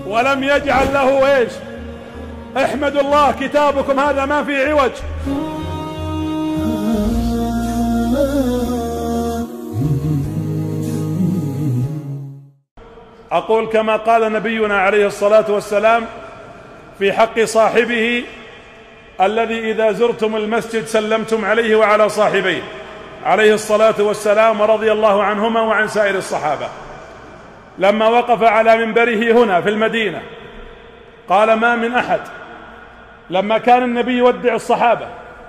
ولم يجعل له ايش؟ احمدوا الله كتابكم هذا ما فيه عوج. أقول كما قال نبينا عليه الصلاة والسلام في حق صاحبه الذي إذا زرتم المسجد سلمتم عليه وعلى صاحبيه عليه الصلاة والسلام، ورضي الله عنهما وعن سائر الصحابة. لما وقف على منبره هنا في المدينة قال: ما من أحد، لما كان النبي يودع الصحابة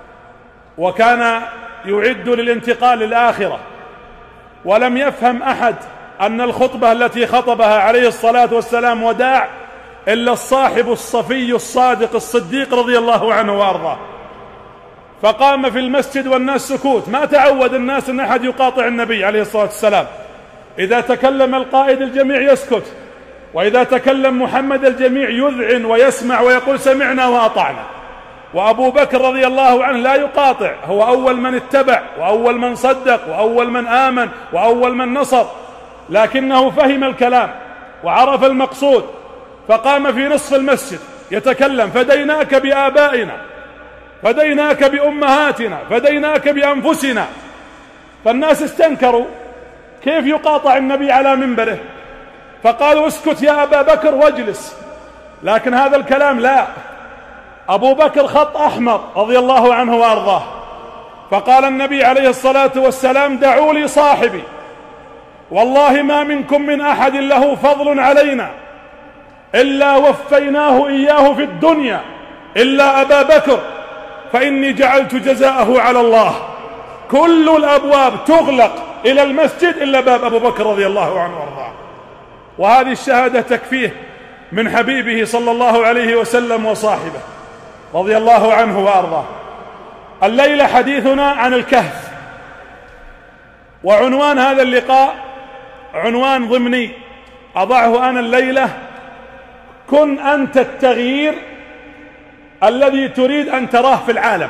وكان يعد للانتقال للآخرة، ولم يفهم أحد أن الخطبة التي خطبها عليه الصلاة والسلام وداع إلا الصاحب الصفي الصادق الصديق رضي الله عنه وأرضاه، فقام في المسجد والناس سكوت. ما تعود الناس أن أحد يقاطع النبي عليه الصلاة والسلام. إذا تكلم القائد الجميع يسكت، وإذا تكلم محمد الجميع يذعن ويسمع ويقول سمعنا وأطعنا. وأبو بكر رضي الله عنه لا يقاطع، هو أول من اتبع وأول من صدق وأول من آمن وأول من نصر، لكنه فهم الكلام وعرف المقصود، فقام في نصف المسجد يتكلم: فديناك بآبائنا، فديناك بأمهاتنا، فديناك بأنفسنا. فالناس استنكروا كيف يقاطع النبي على منبره، فقالوا: اسكت يا أبا بكر واجلس. لكن هذا الكلام لا، أبو بكر خط أحمر رضي الله عنه وأرضاه، فقال النبي عليه الصلاة والسلام: دعوا لي صاحبي، والله ما منكم من أحد له فضل علينا إلا وفيناه إياه في الدنيا إلا أبا بكر، فإني جعلت جزاءه على الله. كل الأبواب تغلق إلى المسجد إلا باب أبو بكر رضي الله عنه وارضاه. وهذه الشهادة تكفيه من حبيبه صلى الله عليه وسلم وصاحبه رضي الله عنه وأرضاه. الليلة حديثنا عن الكهف، وعنوان هذا اللقاء عنوان ضمني أضعه أنا الليلة: كن أنت التغيير الذي تريد أن تراه في العالم.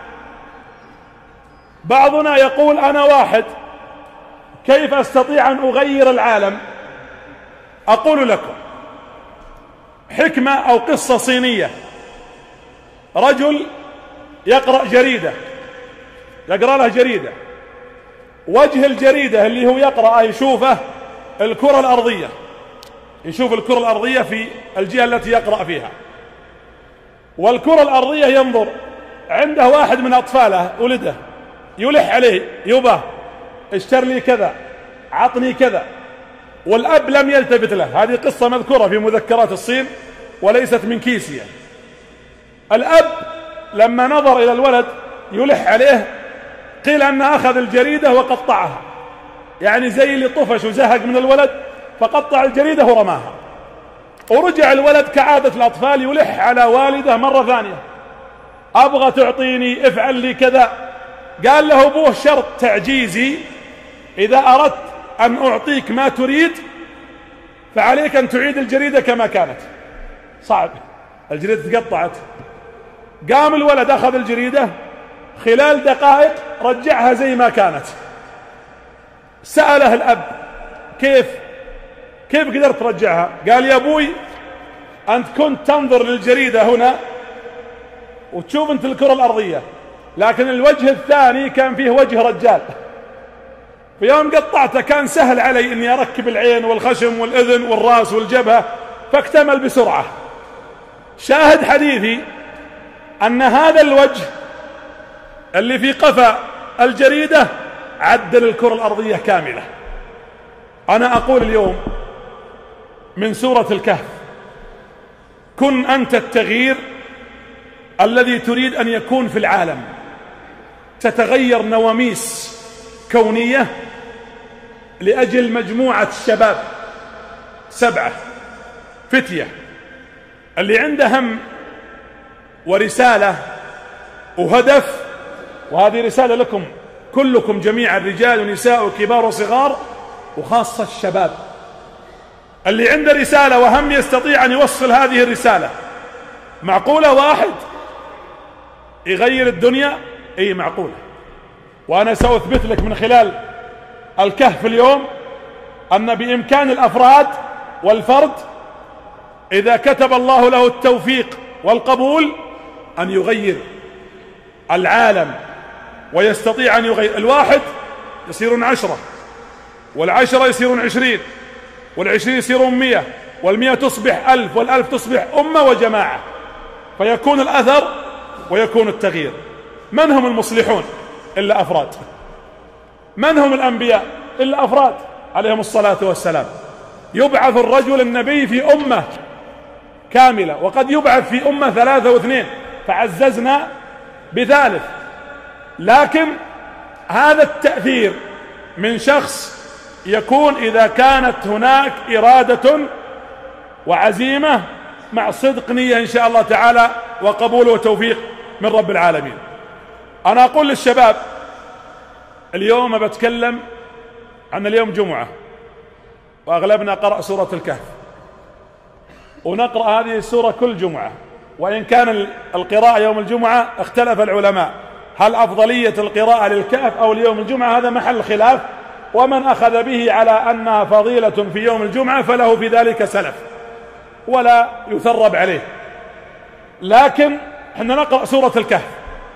بعضنا يقول: أنا واحد، كيف أستطيع أن أغير العالم؟ أقول لكم حكمة أو قصة صينية. رجل يقرأ جريدة، يقرأ له جريدة، وجه الجريدة اللي هو يقرأ يشوفه الكرة الأرضية، يشوف الكرة الأرضية في الجهة التي يقرأ فيها، والكرة الأرضية ينظر. عنده واحد من أطفاله ولده يلح عليه: يبا اشتر لي كذا، عطني كذا، والأب لم يلتفت له. هذه قصة مذكورة في مذكرات الصين وليست من كيسية. الأب لما نظر إلى الولد يلح عليه قيل أنه أخذ الجريدة وقطعها، يعني زي اللي طفش وزهق من الولد فقطع الجريدة ورماها. ورجع الولد كعادة الأطفال يلح على والده مرة ثانية: أبغى تعطيني، افعل لي كذا. قال له أبوه: شرط تعجيزي، إذا أردت أن أعطيك ما تريد فعليك أن تعيد الجريدة كما كانت. صعب، الجريدة تقطعت. قام الولد أخذ الجريدة، خلال دقائق رجعها زي ما كانت. سأله الأب: كيف قدرت ترجعها؟ قال: يا أبوي، أنت كنت تنظر للجريدة هنا وتشوف أنت الكرة الأرضية، لكن الوجه الثاني كان فيه وجه رجال، في يوم قطعته كان سهل علي أني أركب العين والخشم والأذن والرأس والجبهة، فاكتمل بسرعة. شاهد حديثي أن هذا الوجه اللي في قفا الجريدة عدل الكرة الأرضية كاملة. أنا أقول اليوم من سورة الكهف: كن أنت التغيير الذي تريد أن يكون في العالم. تتغير نواميس كونية لأجل مجموعة الشباب 7 فتية اللي عنده هم ورسالة وهدف. وهذه رسالة لكم كلكم جميعا، رجال ونساء وكبار وصغار، وخاصة الشباب اللي عنده رسالة وهم يستطيع أن يوصل هذه الرسالة. معقولة واحد يغير الدنيا؟ اي معقولة. وأنا سأثبت لك من خلال الكهف اليوم أن بإمكان الأفراد والفرد إذا كتب الله له التوفيق والقبول أن يغير العالم، ويستطيع أن يغير. الواحد يصيرون 10، والعشرة يصيرون 20، وال20 يصيرون 100، وال100 تصبح 1000، وال1000 تصبح أمة وجماعة، فيكون الأثر ويكون التغيير. من هم المصلحون إلا أفراد؟ من هم الأنبياء إلا أفراد عليهم الصلاة والسلام؟ يبعث الرجل النبي في أمة كاملة، وقد يبعث في أمة 3 و2، فعززنا بثالث. لكن هذا التأثير من شخص يكون إذا كانت هناك إرادة وعزيمة مع صدق نية إن شاء الله تعالى، وقبول وتوفيق من رب العالمين. أنا أقول للشباب اليوم بتكلم عن اليوم جمعة، وأغلبنا قرأ سورة الكهف، ونقرأ هذه السورة كل جمعة، وإن كان القراءة يوم الجمعة اختلف العلماء هل أفضلية القراءة للكهف أو ليوم الجمعة، هذا محل خلاف، ومن أخذ به على أنها فضيلة في يوم الجمعة فله في ذلك سلف ولا يثرب عليه. لكن احنا نقرأ سورة الكهف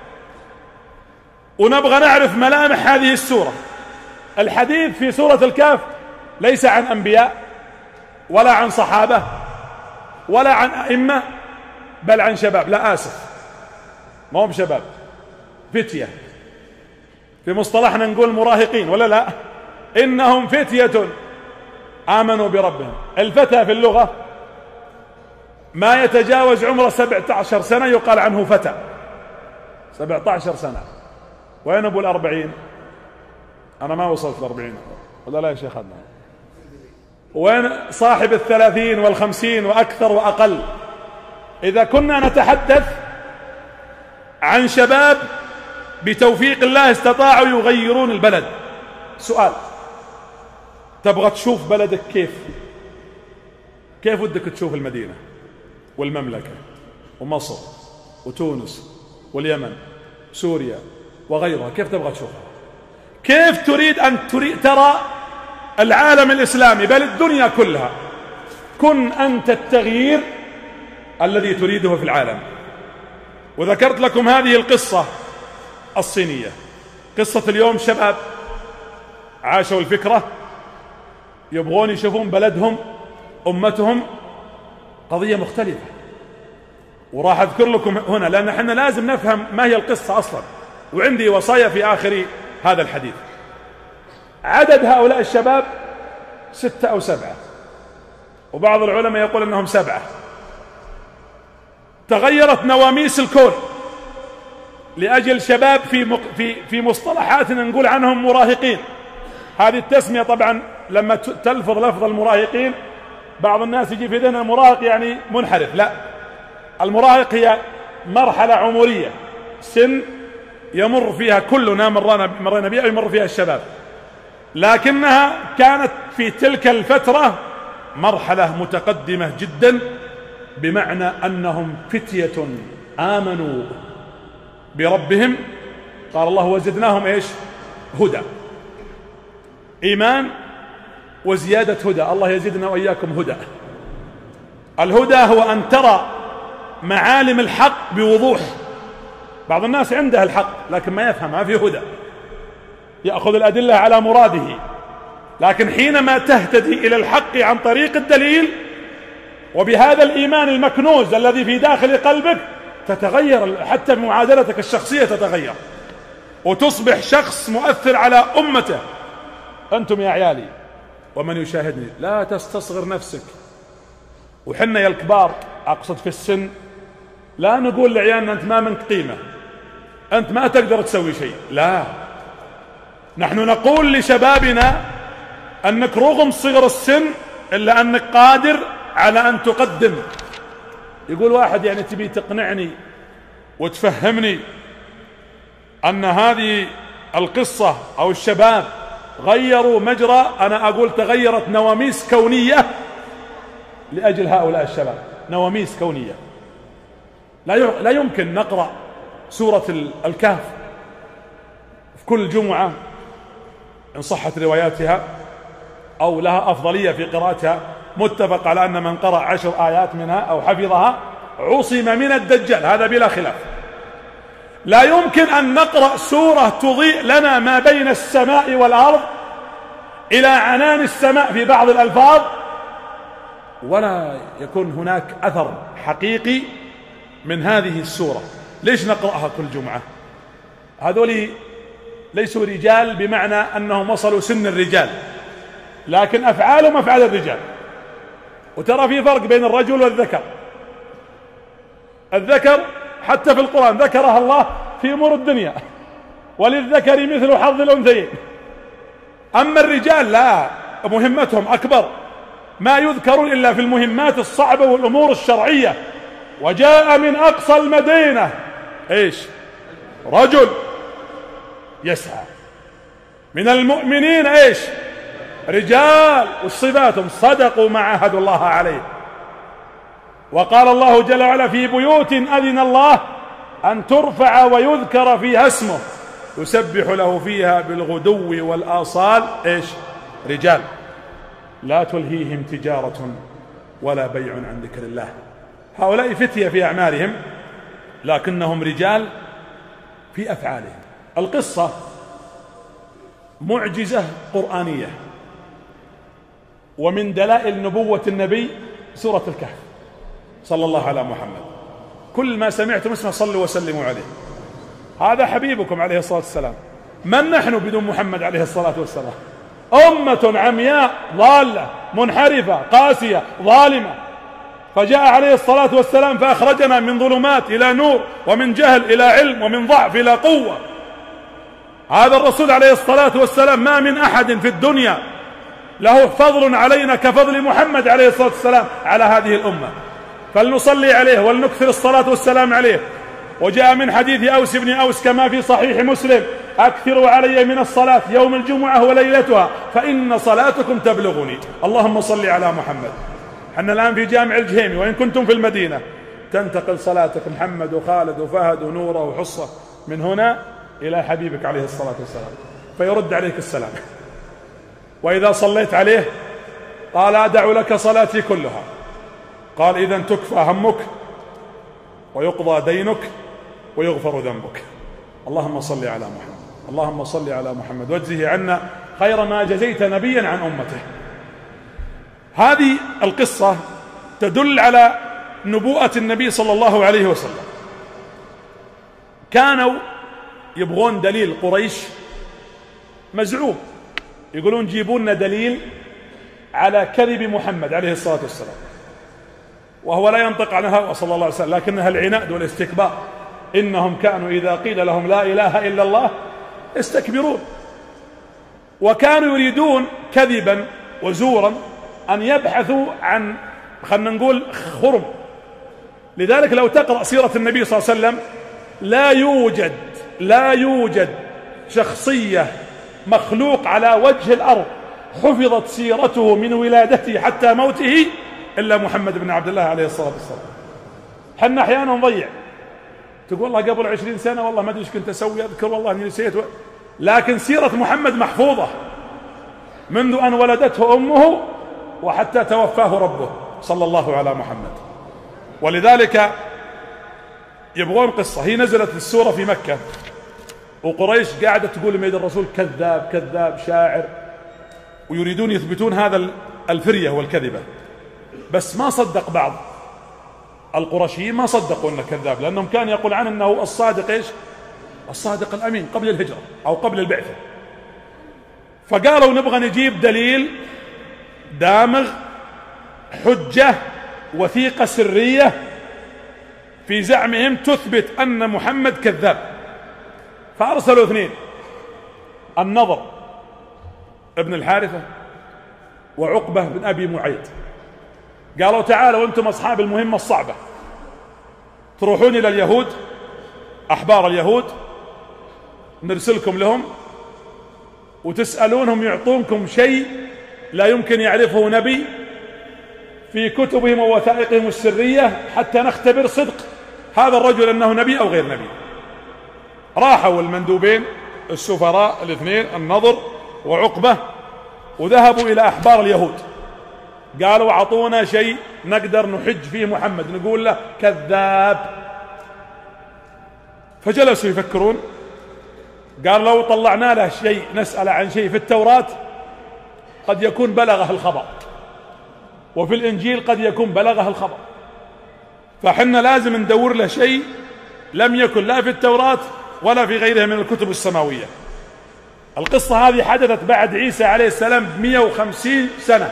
ونبغى نعرف ملامح هذه السورة. الحديث في سورة الكهف ليس عن أنبياء ولا عن صحابة ولا عن أئمة، بل عن شباب. لا آسف، ما هم شباب، فتية. في مصطلحنا نقول مراهقين ولا لا؟ إنهم فتية آمنوا بربهم. الفتى في اللغة ما يتجاوز عمره 17 سنة يقال عنه فتى. 17 سنة. وين أبو 40؟ أنا ما وصلت 40 ولا لا يا شيخ عدنان؟ وين صاحب 30 وال50 وأكثر وأقل؟ إذا كنا نتحدث عن شباب بتوفيق الله استطاعوا يغيرون البلد، سؤال: تبغى تشوف بلدك كيف ودك تشوف المدينة والمملكة ومصر وتونس واليمن سوريا وغيرها؟ كيف تبغى تشوفها؟ كيف تريد أن ترى العالم الإسلامي بل الدنيا كلها؟ كن أنت التغيير الذي تريده في العالم. وذكرت لكم هذه القصة الصينية. قصة اليوم شباب عاشوا الفكرة، يبغون يشوفون بلدهم أمتهم قضية مختلفة، وراح أذكر لكم هنا لأن احنا لازم نفهم ما هي القصة أصلا، وعندي وصايا في آخر هذا الحديث. عدد هؤلاء الشباب 6 أو 7، وبعض العلماء يقول أنهم 7. تغيرت نواميس الكون لأجل شباب في مصطلحاتنا نقول عنهم مراهقين. هذه التسمية طبعا لما تلفظ لفظ المراهقين بعض الناس يجي في ذهن المراهق يعني منحرف، لا، المراهق هي مرحلة عمرية، سن يمر فيها كلنا مرينا بها ويمر فيها الشباب، لكنها كانت في تلك الفترة مرحلة متقدمة جدا، بمعنى أنهم فتية آمنوا بربهم. قال الله: وزدناهم إيش؟ هدى. إيمان وزيادة هدى. الله يزيدنا وإياكم هدى. الهدى هو أن ترى معالم الحق بوضوح. بعض الناس عنده الحق لكن ما يفهم، ما في هدى، يأخذ الأدلة على مراده، لكن حينما تهتدي إلى الحق عن طريق الدليل وبهذا الإيمان المكنوز الذي في داخل قلبك تتغير، حتى معادلتك الشخصية تتغير وتصبح شخص مؤثر على أمته. أنتم يا عيالي ومن يشاهدني لا تستصغر نفسك، وحنا يا الكبار أقصد في السن لا نقول لعيالنا أنت ما منك قيمة، أنت ما تقدر تسوي شيء، لا، نحن نقول لشبابنا أنك رغم صغر السن إلا أنك قادر على أن تقدم. يقول واحد يعني تبي تقنعني وتفهمني أن هذه القصة أو الشباب غيروا مجرى، أنا أقول تغيرت نواميس كونية لأجل هؤلاء الشباب، نواميس كونية. لا يمكن نقرأ سورة الكهف في كل جمعة إن صحت رواياتها أو لها أفضلية في قراءتها متفق على أن من قرأ 10 آيات منها أو حفظها عصم من الدجال، هذا بلا خلاف. لا يمكن أن نقرأ سورة تضيء لنا ما بين السماء والأرض إلى عنان السماء في بعض الألفاظ ولا يكون هناك أثر حقيقي من هذه السورة. ليش نقرأها كل جمعة؟ هذول ليسوا رجال بمعنى أنهم وصلوا سن الرجال، لكن أفعالهم أفعال الرجال. وترى في فرق بين الرجل والذكر. الذكر حتى في القرآن ذكرها الله في أمور الدنيا، وللذكر مثل حظ الأنثيين. أما الرجال لا، مهمتهم أكبر، ما يذكرون إلا في المهمات الصعبة والأمور الشرعية. وجاء من أقصى المدينة إيش؟ رجل يسعى من المؤمنين إيش؟ رجال، وصفاتهم صدقوا ما عاهدوا الله عليه. وقال الله جل وعلا في بيوت أذن الله أن ترفع ويذكر فيها اسمه يسبح له فيها بالغدو والآصال إيش؟ رجال لا تلهيهم تجارة ولا بيع عن ذكر الله. هؤلاء فتية في أعمالهم لكنهم رجال في أفعالهم. القصة معجزة قرآنية، ومن دلائل نبوة النبي سورة الكهف صلى الله على محمد. كل ما سمعتم اسمه صلوا وسلموا عليه. هذا حبيبكم عليه الصلاة والسلام. من نحن بدون محمد عليه الصلاة والسلام؟ أمة عمياء ضالة منحرفة قاسية ظالمة، فجاء عليه الصلاة والسلام فأخرجنا من ظلمات إلى نور، ومن جهل إلى علم، ومن ضعف إلى قوة. هذا الرسول عليه الصلاة والسلام ما من أحد في الدنيا له فضل علينا كفضل محمد عليه الصلاة والسلام على هذه الأمة، فلنصلي عليه ولنكثر الصلاة والسلام عليه. وجاء من حديث أوس بن أوس كما في صحيح مسلم: أكثروا علي من الصلاة يوم الجمعة وليلتها فإن صلاتكم تبلغني. اللهم صل على محمد. حنا الآن في جامع الجهيمي، وإن كنتم في المدينة تنتقل صلاتك محمد وخالد وفهد ونوره وحصة من هنا إلى حبيبك عليه الصلاة والسلام فيرد عليك السلام. وإذا صليت عليه قال: أدع لك صلاتي كلها. قال: إذن تكفى همك ويقضى دينك ويغفر ذنبك. اللهم صل على محمد. اللهم صل على محمد واجزه عنا خير ما جزيت نبيا عن أمته. هذه القصة تدل على نبوءة النبي صلى الله عليه وسلم. كانوا يبغون دليل، قريش مزعوم يقولون جيبوا لنا دليل على كذب محمد عليه الصلاة والسلام، وهو لا ينطق عن الهوى صلى الله عليه وسلم، لكنها العناد والاستكبار. إنهم كانوا إذا قيل لهم لا إله إلا الله استكبرون. وكانوا يريدون كذبا وزورا أن يبحثوا عن، خلنا نقول، خرم. لذلك لو تقرأ سيرة النبي صلى الله عليه وسلم لا يوجد شخصية مخلوق على وجه الأرض حفظت سيرته من ولادته حتى موته إلا محمد بن عبد الله عليه الصلاة والسلام. حنا أحيانا نضيع، تقول والله قبل 20 سنة والله ما أدري ايش كنت أسوي، أذكر والله أني نسيت، لكن سيرة محمد محفوظة منذ أن ولدته أمه وحتى توفاه ربه صلى الله على محمد. ولذلك يبغون قصة. هي نزلت السورة في مكة، وقريش قاعدة تقول لميد الرسول كذاب كذاب شاعر، ويريدون يثبتون هذا الفرية والكذبة. بس ما صدق بعض القرشيين، ما صدقوا أنه كذاب، لأنهم كان يقول عنه أنه الصادق إيش؟ الصادق الأمين قبل الهجرة أو قبل البعثة. فقالوا نبغى نجيب دليل دامغ، حجة وثيقة سرية في زعمهم تثبت أن محمد كذاب. فأرسلوا 2: النضر ابن الحارثة وعقبة بن أبي معيط. قالوا تعالوا أنتم أصحاب المهمة الصعبة، تروحون إلى اليهود، أحبار اليهود، نرسلكم لهم وتسألونهم يعطونكم شيء لا يمكن يعرفه نبي في كتبهم ووثائقهم السرية حتى نختبر صدق هذا الرجل أنه نبي أو غير نبي. راحوا المندوبين السفراء 2 النضر وعقبة وذهبوا إلى أحبار اليهود قالوا أعطونا شيء نقدر نحج فيه محمد، نقول له كذاب. فجلسوا يفكرون، قال لو طلعنا له شيء نسأل عن شيء في التوراة قد يكون بلغه الخبر، وفي الإنجيل قد يكون بلغه الخبر، فحنا لازم ندور له شيء لم يكن لا في التوراة ولا في غيرها من الكتب السماوية. القصة هذه حدثت بعد عيسى عليه السلام ب150 سنة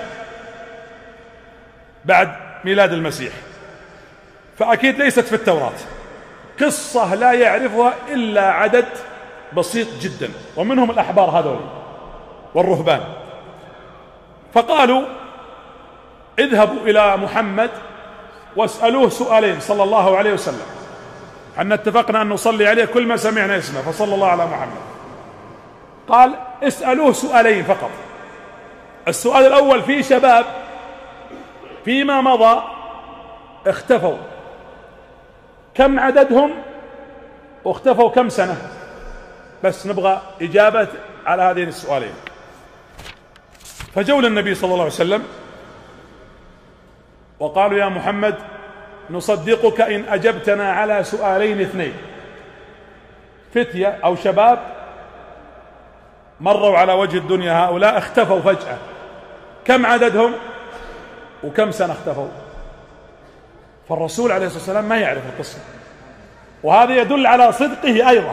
بعد ميلاد المسيح، فأكيد ليست في التوراة، قصة لا يعرفها إلا عدد بسيط جدا، ومنهم الأحبار هذول والرهبان. فقالوا اذهبوا إلى محمد واسألوه سؤالين صلى الله عليه وسلم، حنا اتفقنا أن نصلي عليه كل ما سمعنا اسمه، فصلى الله على محمد. قال اسألوه سؤالين فقط. السؤال الأول: في شباب فيما مضى اختفوا، كم عددهم واختفوا كم سنة؟ بس نبغى إجابة على هذين السؤالين. فجوا للنبي صلى الله عليه وسلم وقالوا: يا محمد نصدقك إن أجبتنا على سؤالين اثنين. فتية أو شباب مروا على وجه الدنيا، هؤلاء اختفوا فجأة، كم عددهم وكم سنة اختفوا؟ فالرسول عليه الصلاة والسلام ما يعرف القصة، وهذا يدل على صدقه أيضا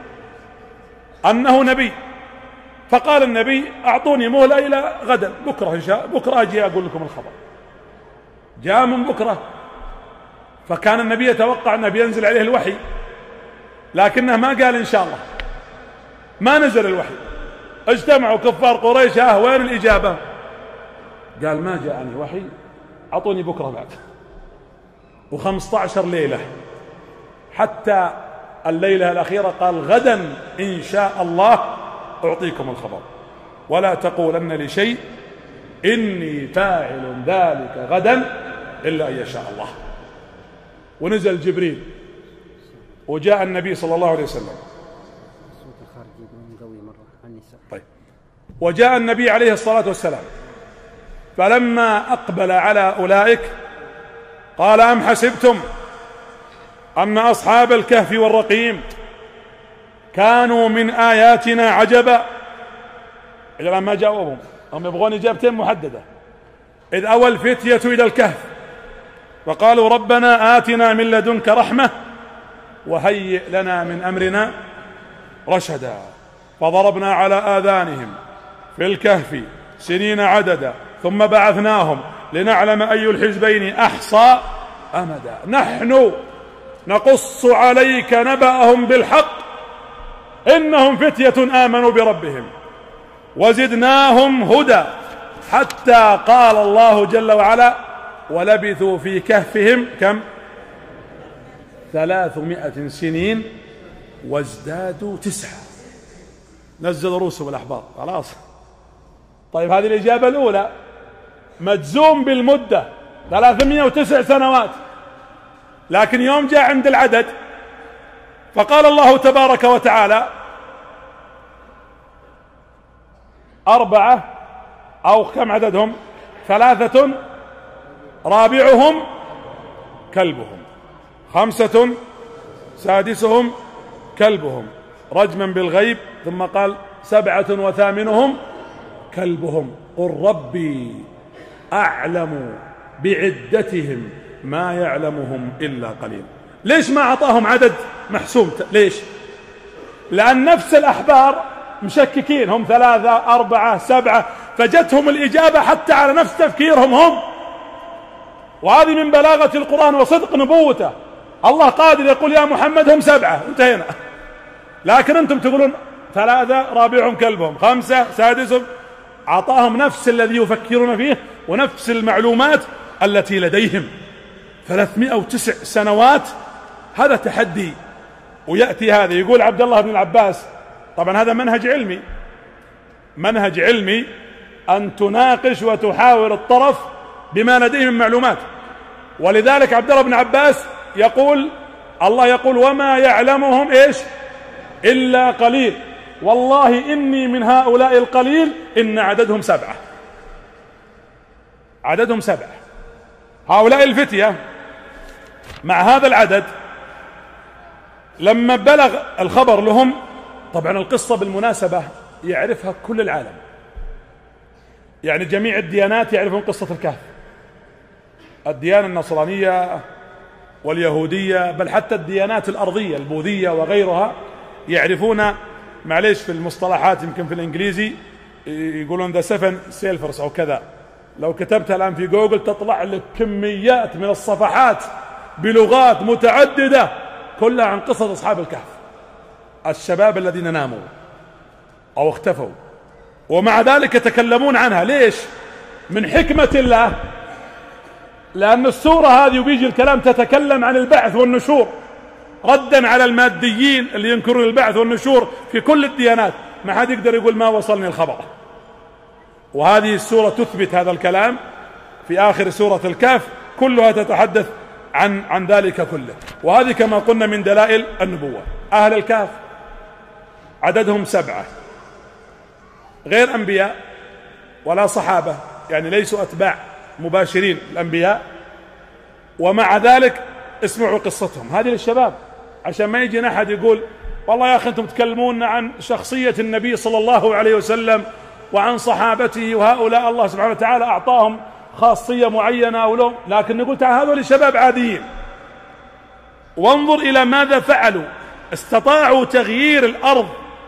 أنه نبي. فقال النبي: أعطوني مهلة إلى غدا، بكرة إن شاء بكرة أجي أقول لكم الخبر. جاء من بكرة، فكان النبي يتوقع أنه بينزل عليه الوحي، لكنه ما قال إن شاء الله، ما نزل الوحي. اجتمعوا كفار قريش: وين الإجابة؟ قال: ما جاءني وحي، أعطوني بكرة بعد. و15 ليلة حتى الليلة الأخيرة قال: غدا إن شاء الله أعطيكم الخبر، ولا تقولن لشيء إني فاعل ذلك غدا إلا أن يشاء الله. ونزل جبريل وجاء النبي صلى الله عليه وسلم. طيب. وجاء النبي عليه الصلاة والسلام، فلما أقبل على أولئك قال: أم حسبتم أن أصحاب الكهف والرقيم كانوا من آياتنا عجبا؟ إذا ما جاوبهم، هم يبغون إجابتين محددة. إذ أوى الفتية إلى الكهف فقالوا: ربنا آتنا من لدنك رحمة وهيئ لنا من أمرنا رشدا، فضربنا على آذانهم في الكهف سنين عددا ثم بعثناهم لنعلم أي الحزبين أحصى أمدا، نحن نقص عليك نبأهم بالحق إنهم فتية آمنوا بربهم وزدناهم هدى، حتى قال الله جل وعلا: ولبثوا في كهفهم كم؟ 300 سنين وازدادوا 9. نزل رؤوسهم الأحبار خلاص. طيب هذه الإجابة الأولى، مجزوم بالمدة 309 سنوات، لكن يوم جاء عند العدد فقال الله تبارك وتعالى: 4 أو كم عددهم؟ 3 رابعهم كلبهم، 5 سادسهم كلبهم رجما بالغيب، ثم قال 7 وثامنهم كلبهم، قل ربي أعلم بعدتهم ما يعلمهم إلا قليل. ليش ما أعطاهم عدد محسوم؟ ليش؟ لأن نفس الأحبار مشككين، هم 3 4 7، فجتهم الإجابة حتى على نفس تفكيرهم هم. وهذه من بلاغة القرآن وصدق نبوته. الله قادر يقول: يا محمد هم 7، انتهينا، لكن أنتم تقولون 3 رابعهم كلبهم، 5 سادسهم. أعطاهم نفس الذي يفكرون فيه ونفس المعلومات التي لديهم. 309 سنوات، هذا تحدي. ويأتي هذا يقول عبد الله بن العباس، طبعا هذا منهج علمي أن تناقش وتحاور الطرف بما لديه من معلومات. ولذلك عبد الله بن عباس يقول: الله يقول: وما يعلمهم إيش إلا قليل، والله إني من هؤلاء القليل إن عددهم 7. عددهم 7. هؤلاء الفتية مع هذا العدد لما بلغ الخبر لهم، طبعا القصة بالمناسبة يعرفها كل العالم، يعني جميع الديانات يعرفون قصة الكهف، الديانة النصرانية واليهودية، بل حتى الديانات الأرضية البوذية وغيرها يعرفون. معليش في المصطلحات يمكن في الإنجليزي يقولون ذا 7 سيلفرز أو كذا، لو كتبتها الآن في جوجل تطلع لك كميات من الصفحات بلغات متعددة كلها عن قصص أصحاب الكهف، الشباب الذين ناموا أو اختفوا، ومع ذلك يتكلمون عنها. ليش؟ من حكمة الله، لأن السورة هذه وبيجي الكلام تتكلم عن البعث والنشور، ردا على الماديين اللي ينكرون البعث والنشور في كل الديانات. ما حد يقدر يقول ما وصلني الخبر، وهذه السورة تثبت هذا الكلام. في آخر سورة الكهف كلها تتحدث عن ذلك كله، وهذه كما قلنا من دلائل النبوة. أهل الكهف عددهم 7، غير أنبياء ولا صحابة، يعني ليسوا أتباع مباشرين الأنبياء، ومع ذلك اسمعوا قصتهم هذه للشباب، عشان ما يجي أحد يقول والله يا أخي أنتم تكلمون عن شخصية النبي صلى الله عليه وسلم وعن صحابته، وهؤلاء الله سبحانه وتعالى أعطاهم خاصية معينة أو لهم، لكن نقول تعال هذول شباب عاديين، وانظر إلى ماذا فعلوا. استطاعوا تغيير الأرض،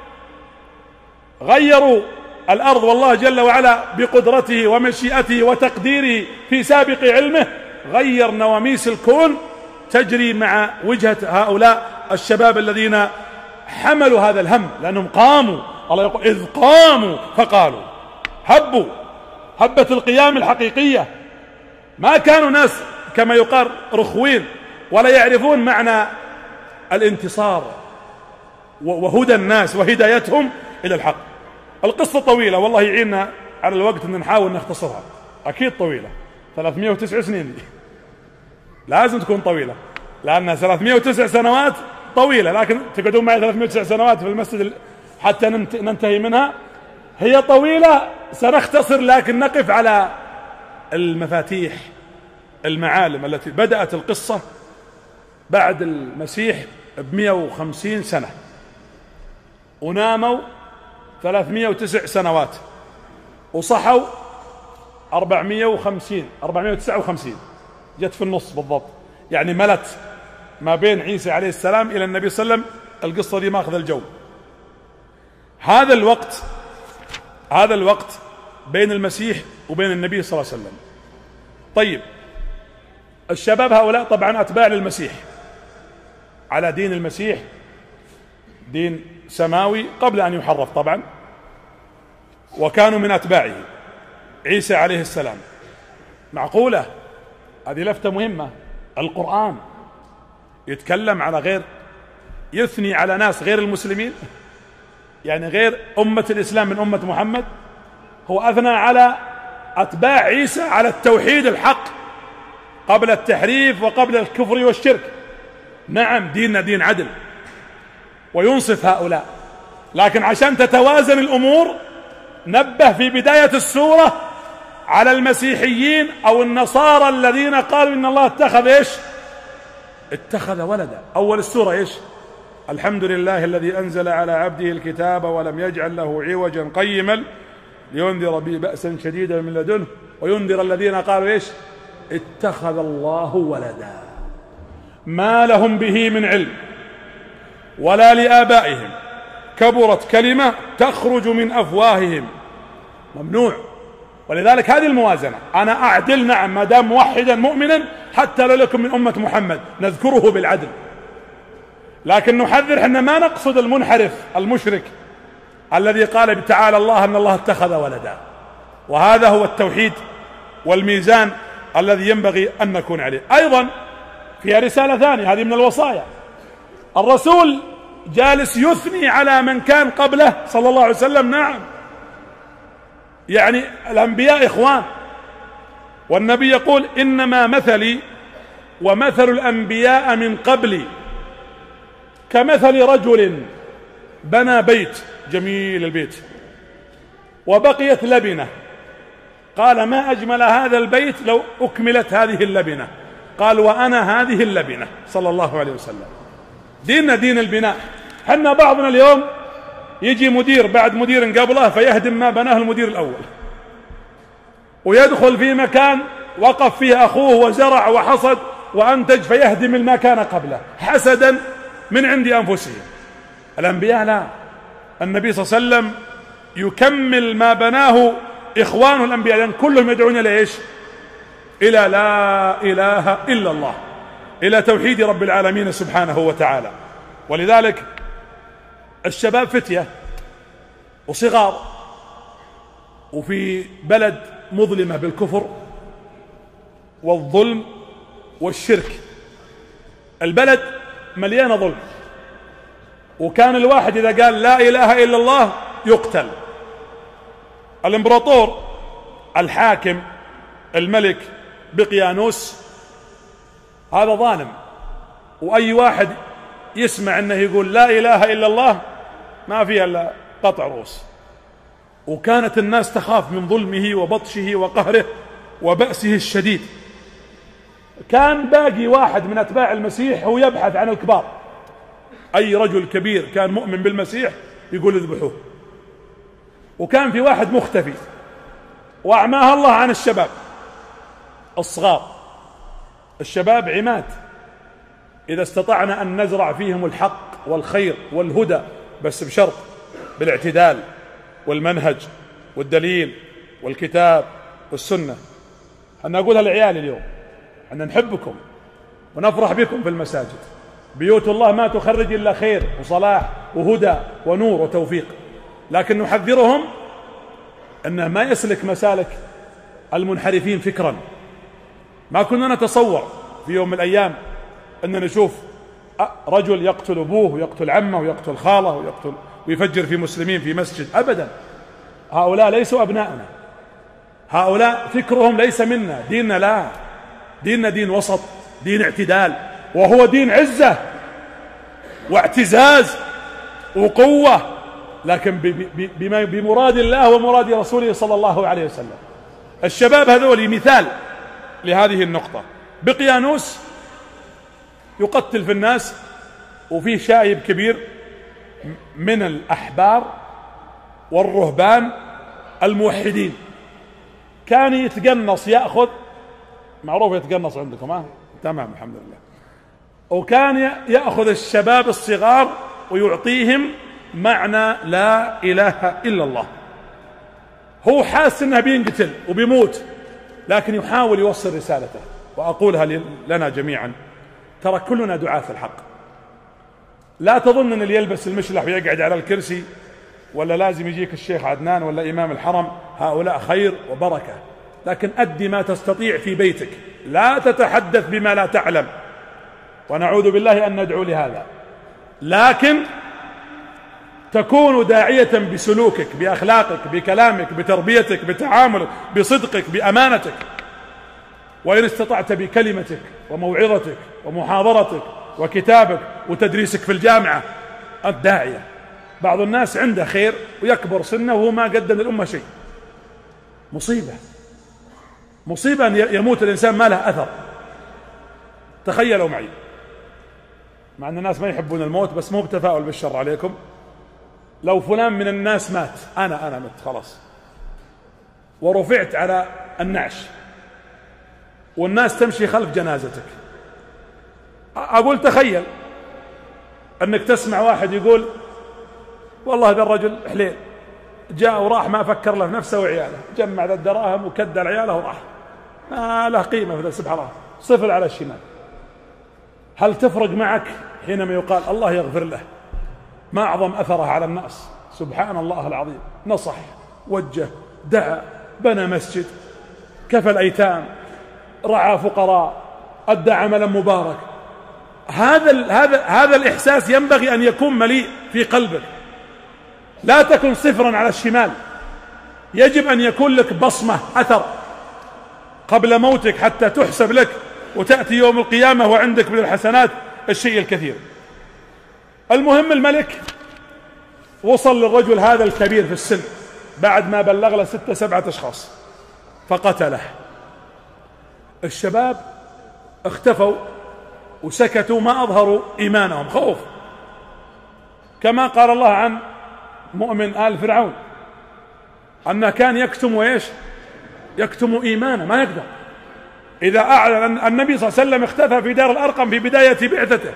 غيروا الأرض، والله جل وعلا بقدرته ومشيئته وتقديره في سابق علمه غير نواميس الكون تجري مع وجهة هؤلاء الشباب الذين حملوا هذا الهم، لأنهم قاموا. الله يقول إذ قاموا فقالوا، هبوا هبة القيام الحقيقية. ما كانوا ناس كما يقال رخوين، ولا يعرفون معنى الانتصار وهدى الناس وهدايتهم إلى الحق. القصة طويلة، والله يعيننا على الوقت أن نحاول نختصرها، أكيد طويلة، 309 سنين دي لازم تكون طويلة، لأنها 309 سنوات طويلة، لكن تقعدون معي 309 سنوات في المسجد حتى ننتهي منها، هي طويلة. سنختصر، لكن نقف على المفاتيح، المعالم التي بدأت القصة بعد المسيح ب150 سنة، وناموا 309 سنوات، وصحوا 459 جت في النص بالضبط، يعني ملت ما بين عيسى عليه السلام إلى النبي صلى الله عليه وسلم. القصة دي ماخذ الجو. هذا الوقت بين المسيح وبين النبي صلى الله عليه وسلم. طيب الشباب هؤلاء طبعا أتباع للمسيح، على دين المسيح، دين سماوي قبل أن يحرف طبعا، وكانوا من أتباعه عيسى عليه السلام. معقولة؟ هذه لفتة مهمة. القرآن يتكلم على غير، يثني على ناس غير المسلمين، يعني غير أمة الإسلام من أمة محمد. هو أثنى على أتباع عيسى على التوحيد الحق قبل التحريف وقبل الكفر والشرك. نعم ديننا دين عدل وينصف هؤلاء، لكن عشان تتوازن الأمور نبه في بداية السورة على المسيحيين أو النصارى الذين قالوا إن الله اتخذ إيش؟ اتخذ ولدا. أول السورة إيش؟ الحمد لله الذي أنزل على عبده الكتاب ولم يجعل له عوجا قيما لينذر به بأسا شديدا من لدنه وينذر الذين قالوا إيش؟ اتخذ الله ولدا ما لهم به من علم ولا لآبائهم كبرت كلمة تخرج من أفواههم. ممنوع. ولذلك هذه الموازنة، أنا أعدل نعم ما دام موحدا مؤمنا حتى لو لكم من أمة محمد نذكره بالعدل، لكن نحذر حنا ما نقصد المنحرف المشرك الذي قال تعالى الله أن الله اتخذ ولدا. وهذا هو التوحيد والميزان الذي ينبغي أن نكون عليه. أيضا فيها رسالة ثانية، هذه من الوصايا. الرسول جالس يثني على من كان قبله صلى الله عليه وسلم. نعم، يعني الأنبياء إخوان، والنبي يقول إنما مثلي ومثل الأنبياء من قبلي كمثل رجل بنى بيت، جميل البيت، وبقيت لبنة قال ما أجمل هذا البيت لو أكملت هذه اللبنة. قال وأنا هذه اللبنة صلى الله عليه وسلم. ديننا دين البناء. حنا بعضنا اليوم يجي مدير بعد مدير قبله فيهدم ما بناه المدير الأول، ويدخل في مكان وقف فيه أخوه وزرع وحصد وأنتج فيهدم المكان قبله حسدا من عند أنفسهم. الأنبياء لا، النبي صلى الله عليه وسلم يكمل ما بناه إخوانه الأنبياء، لأن كلهم يدعون إلى إيش؟ إلى لا إله إلا الله، إلى توحيد رب العالمين سبحانه وتعالى. ولذلك الشباب فتية وصغار، وفي بلد مظلمة بالكفر والظلم والشرك، البلد مليانة ظلم، وكان الواحد إذا قال لا إله إلا الله يقتل. الإمبراطور الحاكم الملك بقيانوس هذا ظالم، وأي واحد يسمع أنه يقول لا إله إلا الله ما فيها إلا قطع رؤوس. وكانت الناس تخاف من ظلمه وبطشه وقهره وبأسه الشديد. كان باقي واحد من أتباع المسيح هو يبحث عن الكبار، أي رجل كبير كان مؤمن بالمسيح يقول اذبحوه. وكان في واحد مختفي وأعماها الله عن الشباب الصغار. الشباب عماد، إذا استطعنا أن نزرع فيهم الحق والخير والهدى، بس بشرط بالاعتدال والمنهج والدليل والكتاب والسنة. أنا أقولها للعيال اليوم، أن نحبكم ونفرح بكم في المساجد، بيوت الله ما تخرج إلا خير وصلاح وهدى ونور وتوفيق، لكن نحذرهم أنه ما يسلك مسالك المنحرفين فكرا. ما كنا نتصور في يوم من الأيام أن نشوف رجل يقتل أبوه ويقتل عمه ويقتل خاله ويفجر في مسلمين في مسجد، أبدا. هؤلاء ليسوا أبناؤنا، هؤلاء فكرهم ليس منا. ديننا لا، ديننا دين وسط، دين اعتدال، وهو دين عزة واعتزاز وقوة، لكن بمراد الله ومراد رسوله صلى الله عليه وسلم. الشباب هذول مثال لهذه النقطة. بقيانوس يقتل في الناس، وفيه شايب كبير من الأحبار والرهبان الموحدين كان يتقنص، يأخذ، معروف يتقنص عندكم تمام الحمد لله، وكان يأخذ الشباب الصغار ويعطيهم معنى لا إله إلا الله. هو حاس أنه بينقتل وبيموت، لكن يحاول يوصل رسالته. وأقولها لنا جميعا، ترى كلنا دعاة الحق. لا تظن أن اللي يلبس المشلح ويقعد على الكرسي ولا لازم يجيك الشيخ عدنان ولا إمام الحرم، هؤلاء خير وبركة، لكن أدي ما تستطيع في بيتك، لا تتحدث بما لا تعلم، ونعوذ بالله أن ندعو لهذا. لكن تكون داعية بسلوكك، بأخلاقك، بكلامك، بتربيتك، بتعاملك، بصدقك، بأمانتك، وإن استطعت بكلمتك وموعظتك ومحاضرتك وكتابك وتدريسك في الجامعة. الداعية بعض الناس عنده خير ويكبر سنه وهو ما قدم للأمة شيء. مصيبة أن يموت الإنسان ما له أثر. تخيلوا معي، مع أن الناس ما يحبون الموت، بس مو بتفاؤل بالشر عليكم، لو فلان من الناس مات، أنا مت خلاص، ورفعت على النعش والناس تمشي خلف جنازتك، أقول تخيل أنك تسمع واحد يقول والله هذا الرجل حليل، جاء وراح ما فكر له في نفسه وعياله، جمع ذا الدراهم وكدل عياله وراح، ما له قيمة في سبحان الله، صفر على الشمال. هل تفرق معك حينما يقال الله يغفر له؟ ما أعظم أثره على الناس، سبحان الله العظيم، نصح، وجه، دعا، بنى مسجد، كفى الأيتام، رعى فقراء، أدى عملا مبارك. هذا الإحساس ينبغي أن يكون مليء في قلبك، لا تكن صفرا على الشمال، يجب أن يكون لك بصمة، أثر قبل موتك حتى تحسب لك وتأتي يوم القيامة وعندك من الحسنات الشيء الكثير. المهم الملك وصل للرجل هذا الكبير في السن بعد ما بلغ له 6-7 أشخاص، فقتله. الشباب اختفوا وسكتوا، ما أظهروا إيمانهم، خوف، كما قال الله عن مؤمن آل فرعون أنه كان يكتم وإيش؟ يكتم إيمانه، ما يقدر. إذا أعلن النبي صلى الله عليه وسلم اختفى في دار الأرقم في بداية بعثته،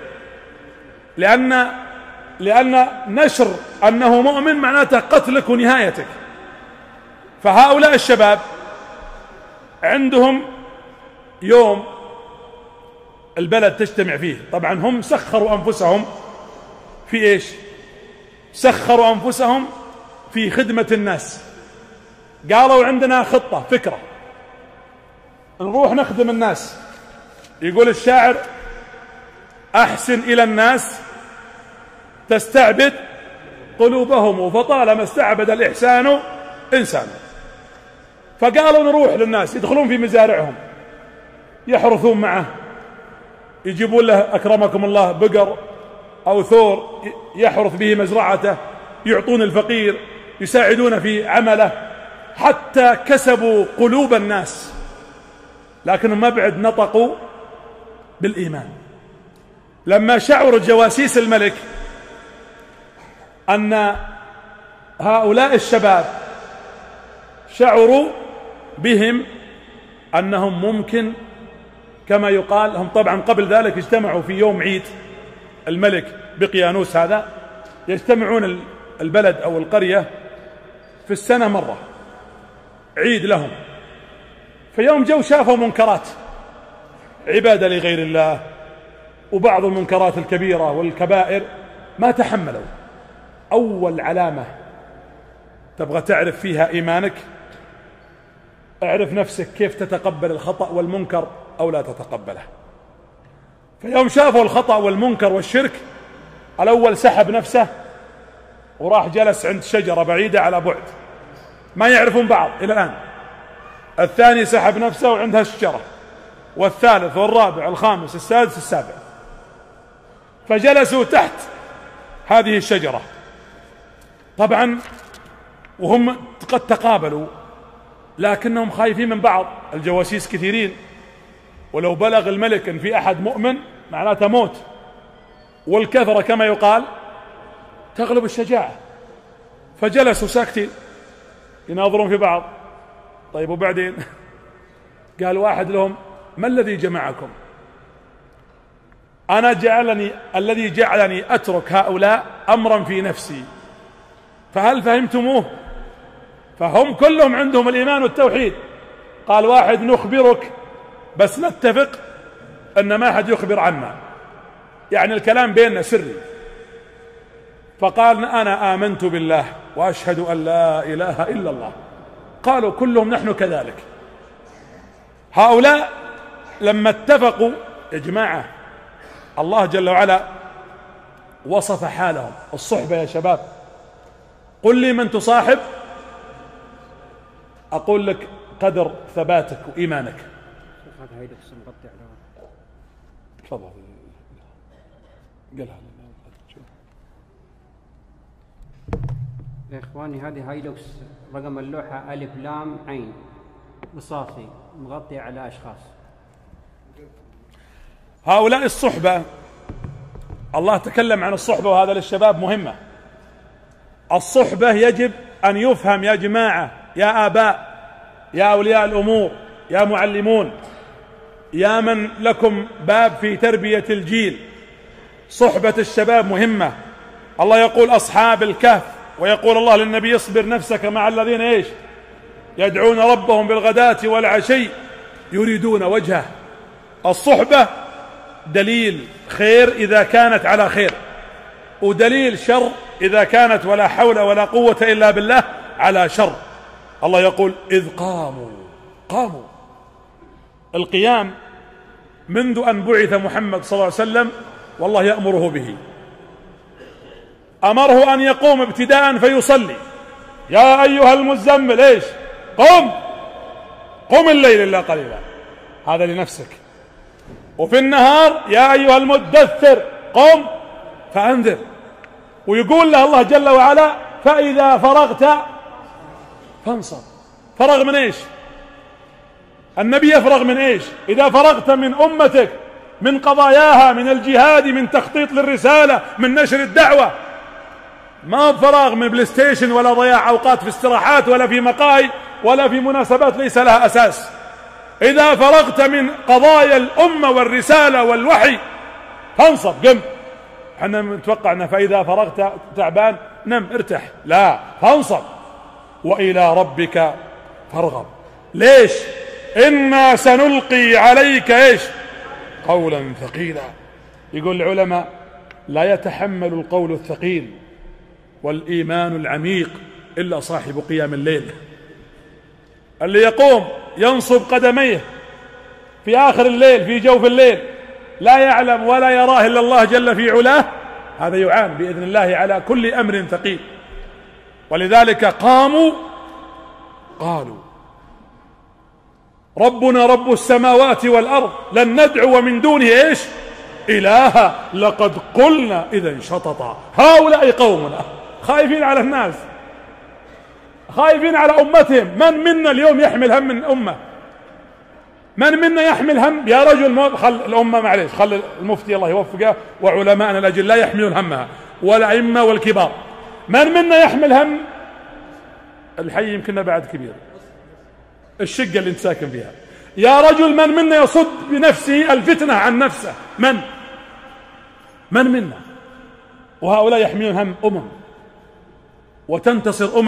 لأن نشر أنه مؤمن معناته قتلك ونهايتك. فهؤلاء الشباب عندهم يوم البلد تجتمع فيه، طبعا هم سخروا أنفسهم في إيش؟ سخروا أنفسهم في خدمة الناس. قالوا عندنا خطة، فكرة، نروح نخدم الناس. يقول الشاعر: أحسن إلى الناس تستعبد قلوبهم، فطالما استعبد الإحسان إنسان. فقالوا نروح للناس، يدخلون في مزارعهم، يحرثون معه، يجيبون له أكرمكم الله بقر أو ثور يحرث به مزرعته، يعطون الفقير، يساعدون في عمله، حتى كسبوا قلوب الناس، لكنهم ما بعد نطقوا بالإيمان. لما شعر جواسيس الملك أن هؤلاء الشباب شعروا بهم أنهم ممكن كما يقال، هم طبعا قبل ذلك اجتمعوا في يوم عيد الملك بقيانوس، هذا يجتمعون البلد أو القرية في السنة مرة، عيد لهم. فيوم جو شافوا منكرات، عبادة لغير الله وبعض المنكرات الكبيرة والكبائر، ما تحملوا. أول علامة تبغى تعرف فيها إيمانك، اعرف نفسك كيف تتقبل الخطأ والمنكر أو لا تتقبله. فيوم شافوا الخطأ والمنكر والشرك، الأول سحب نفسه وراح جلس عند شجرة بعيدة على بعد، ما يعرفون بعض إلى الآن. الثاني سحب نفسه عندها الشجرة، والثالث والرابع الخامس السادس السابع، فجلسوا تحت هذه الشجرة. طبعا وهم قد تقابلوا، لكنهم خايفين من بعض، الجواسيس كثيرين، ولو بلغ الملك ان في احد مؤمن معناته موت، والكثرة كما يقال تغلب الشجاعة. فجلسوا ساكتين يناظرون في بعض. طيب وبعدين؟ قال واحد لهم: ما الذي جمعكم؟ الذي جعلني أترك هؤلاء أمرا في نفسي، فهل فهمتموه؟ فهم كلهم عندهم الإيمان والتوحيد. قال واحد: نخبرك بس نتفق أن ما أحد يخبر عنا، يعني الكلام بيننا سري. فقال: أنا آمنت بالله وأشهد أن لا إله إلا الله. قالوا كلهم: نحن كذلك. هؤلاء لما اتفقوا، يا جماعة الله جل وعلا وصف حالهم. الصحبة يا شباب، قل لي من تصاحب أقول لك قدر ثباتك وإيمانك. تفضل. قلها يا إخواني، هذه هايلوكس رقم اللوحة ألف لام عين رصاصي مغطي على أشخاص. هؤلاء الصحبة، الله تكلم عن الصحبة، وهذا للشباب مهمة. الصحبة يجب أن يفهم يا جماعة، يا آباء، يا أولياء الأمور، يا معلمون، يا من لكم باب في تربية الجيل، صحبة الشباب مهمة. الله يقول أصحاب الكهف، ويقول الله للنبي: اصبر نفسك مع الذين إيش؟ يدعون ربهم بالغداة والعشي يريدون وجهه. الصحبة دليل خير إذا كانت على خير، ودليل شر إذا كانت ولا حول ولا قوة إلا بالله على شر. الله يقول: إذ قاموا. القيام منذ أن بعث محمد صلى الله عليه وسلم والله يأمره به، أمره أن يقوم ابتداء فيصلي: يا أيها المزمل إيش؟ قم الليل إلا قليلا، هذا لنفسك. وفي النهار: يا أيها المدثر قم فأنذر. ويقول له الله جل وعلا: فإذا فرغت فانصب. فرغ من إيش؟ النبي يفرغ من إيش؟ إذا فرغت من أمتك من قضاياها، من الجهاد، من تخطيط للرسالة، من نشر الدعوة، ما فراغ من بلاي ستيشن ولا ضياع أوقات في استراحات ولا في مقاهي ولا في مناسبات ليس لها أساس. إذا فرغت من قضايا الأمة والرسالة والوحي فانصب قم. احنا نتوقعنا فإذا فرغت تعبان نم ارتاح، لا، فانصب وإلى ربك فارغب. ليش؟ إنا سنلقي عليك إيش؟ قولا ثقيلا. يقول العلماء لا يتحمل القول الثقيل والإيمان العميق إلا صاحب قيام الليل، اللي يقوم ينصب قدميه في آخر الليل في جوف الليل لا يعلم ولا يراه إلا الله جل في علاه، هذا يعان بإذن الله على كل أمر ثقيل. ولذلك قاموا قالوا ربنا رب السماوات والأرض لن ندعو من دونه إيش؟ إلها لقد قلنا إذا شططا. هؤلاء قومنا خايفين على الناس، خايفين على أمتهم. من منا اليوم يحمل هم من أمة؟ من منا يحمل هم؟ يا رجل خل الأمة، معليش، خل المفتي الله يوفقه وعلماءنا الأجل لا يحملون همها والأئمة والكبار. من منا يحمل هم الحي يمكننا بعد كبير الشقة اللي انت ساكن فيها؟ يا رجل من منا يصد بنفسه الفتنة عن نفسه؟ من منا؟ وهؤلاء يحملون هم وتنتصر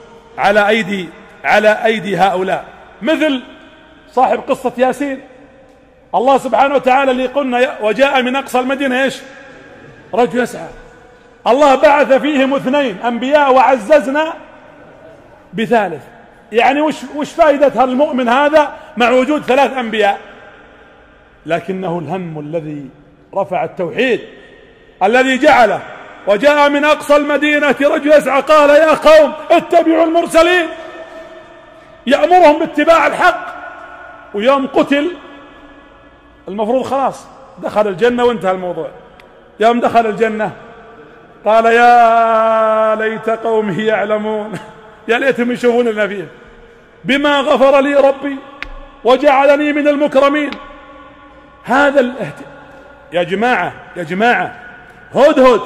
على أيدي هؤلاء. مثل صاحب قصة ياسين، الله سبحانه وتعالى اللي قلنا وجاء من أقصى المدينة إيش؟ رجل يسعى. الله بعث فيهم 2 أنبياء وعززنا ب3. يعني وش فائدة المؤمن هذا مع وجود 3 أنبياء؟ لكنه الهم الذي رفع التوحيد الذي جعله وجاء من أقصى المدينة رجل يسعى قال يا قوم اتبعوا المرسلين، يأمرهم باتباع الحق. ويوم قتل المفروض خلاص دخل الجنة وانتهى الموضوع. يوم دخل الجنة قال يا ليت قومي يعلمون، يا ليتهم يشوفون لنا فيه بما غفر لي ربي وجعلني من المكرمين. هذا يا جماعة هدهد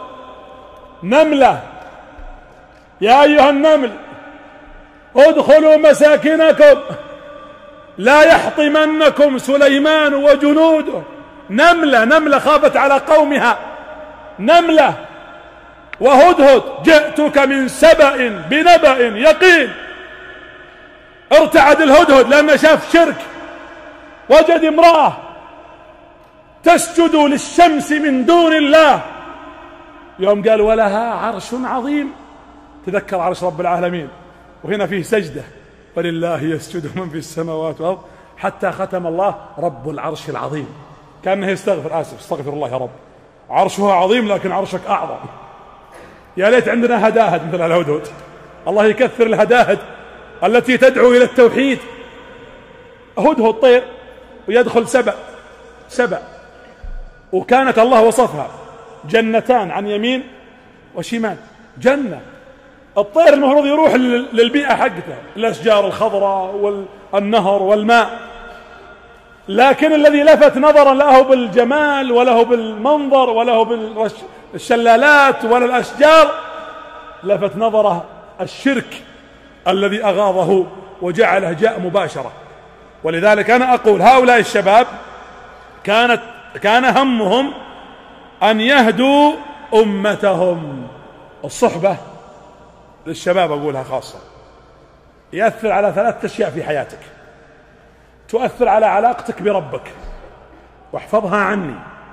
نملة، يا أيها النمل ادخلوا مساكنكم لا يحطمنكم سليمان وجنوده. نملة خافت على قومها، نملة. وهدهد جئتك من سبأ بنبأ يقين. ارتعد الهدهد لأنه شاف شرك، وجد امرأة تسجد للشمس من دون الله. يوم قال ولها عرش عظيم، تذكر عرش رب العالمين، وهنا فيه سجدة ولله يسجد من في السماوات والأرض، حتى ختم الله رب العرش العظيم. كأنه يستغفر، استغفر الله يا رب، عرشها عظيم لكن عرشك أعظم. يا ليت عندنا هداهد مثل الهدهد، الله يكثر الهداهد التي تدعو إلى التوحيد. هدهد طير ويدخل سبأ، وكانت الله وصفها جنتان عن يمين وشمال. جنة الطير المفروض يروح للبيئة حقته، الأشجار الخضراء والنهر والماء، لكن الذي لفت نظرا له بالجمال وله بالمنظر وله بالشلالات ولا الأشجار، لفت نظره الشرك الذي أغاضه وجعله جاء مباشرة. ولذلك أنا أقول هؤلاء الشباب كان همهم أن يهدوا أمتهم. الصحبة للشباب أقولها خاصة يأثر على 3 أشياء في حياتك. تؤثر على علاقتك بربك واحفظها عني،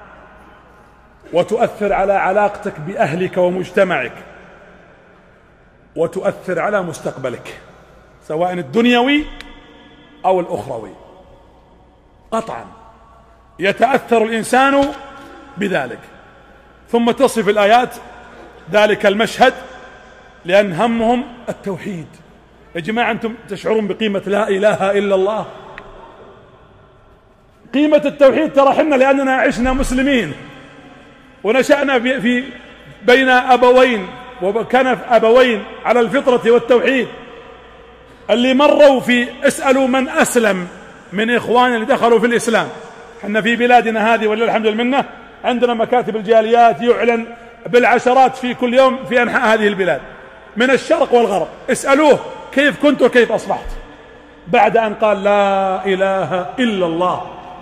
وتؤثر على علاقتك بأهلك ومجتمعك، وتؤثر على مستقبلك سواء الدنيوي أو الأخروي. قطعا يتأثر الإنسان بذلك. ثم تصف الآيات ذلك المشهد لأن همهم التوحيد. يا جماعة أنتم تشعرون بقيمة لا إله إلا الله؟ قيمة التوحيد ترى حنا لأننا عشنا مسلمين ونشأنا في بين أبوين وكنف أبوين على الفطرة والتوحيد. اللي مروا في اسألوا من أسلم من إخواننا اللي دخلوا في الإسلام. احنا في بلادنا هذه ولله الحمد والمنة عندنا مكاتب الجاليات يعلن بالعشرات في كل يوم في أنحاء هذه البلاد من الشرق والغرب. اسألوه كيف كنت وكيف أصبحت بعد أن قال لا إله إلا الله.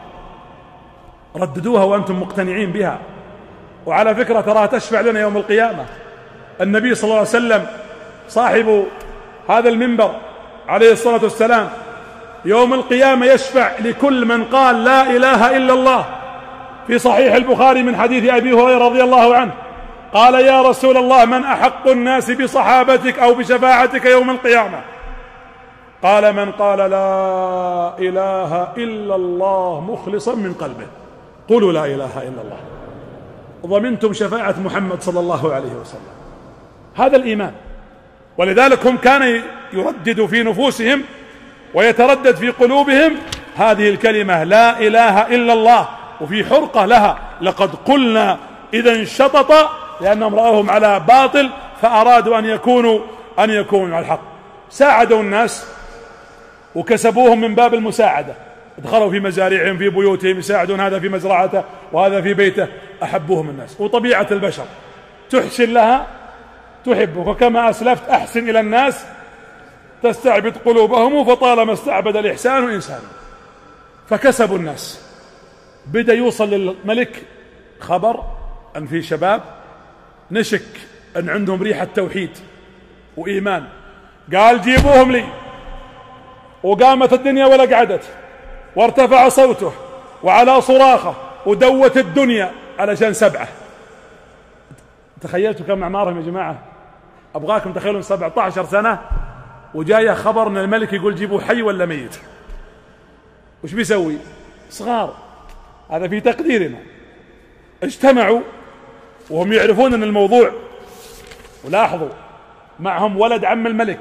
رددوها وأنتم مقتنعين بها. وعلى فكرة تراها تشفع لنا يوم القيامة. النبي صلى الله عليه وسلم صاحب هذا المنبر عليه الصلاة والسلام يوم القيامة يشفع لكل من قال لا إله إلا الله. في صحيح البخاري من حديث أبي هريرة رضي الله عنه قال يا رسول الله من أحق الناس بصحابتك أو بشفاعتك يوم القيامة؟ قال من قال لا إله إلا الله مخلصا من قلبه. قولوا لا إله إلا الله ضمنتم شفاعة محمد صلى الله عليه وسلم. هذا الإيمان. ولذلك هم كان يردد في نفوسهم ويتردد في قلوبهم هذه الكلمة لا إله إلا الله. وفي حرقة لها لقد قلنا إذا انشطط لأنهم رأوهم على باطل فأرادوا أن يكونوا على الحق. ساعدوا الناس وكسبوهم من باب المساعدة. دخلوا في مزارعهم في بيوتهم يساعدون هذا في مزرعته وهذا في بيته. أحبوهم الناس. وطبيعة البشر تحسن لها تحبك وكما أسلفت أحسن إلى الناس تستعبد قلوبهم فطالما استعبد الإحسان إنسان. فكسبوا الناس. بدأ يوصل للملك خبر أن في شباب نشك أن عندهم ريحة توحيد وإيمان. قال جيبوهم لي. وقامت الدنيا ولا قعدت وارتفع صوته وعلى صراخه ودوت الدنيا علشان 7. تخيلتوا كم أعمارهم يا جماعة؟ أبغاكم تخيلون 17 سنة وجاية خبر أن الملك يقول جيبوا حي ولا ميت. وش بيسوي؟ صغار. هذا في تقديرنا. اجتمعوا وهم يعرفون أن الموضوع. ولاحظوا معهم ولد عم الملك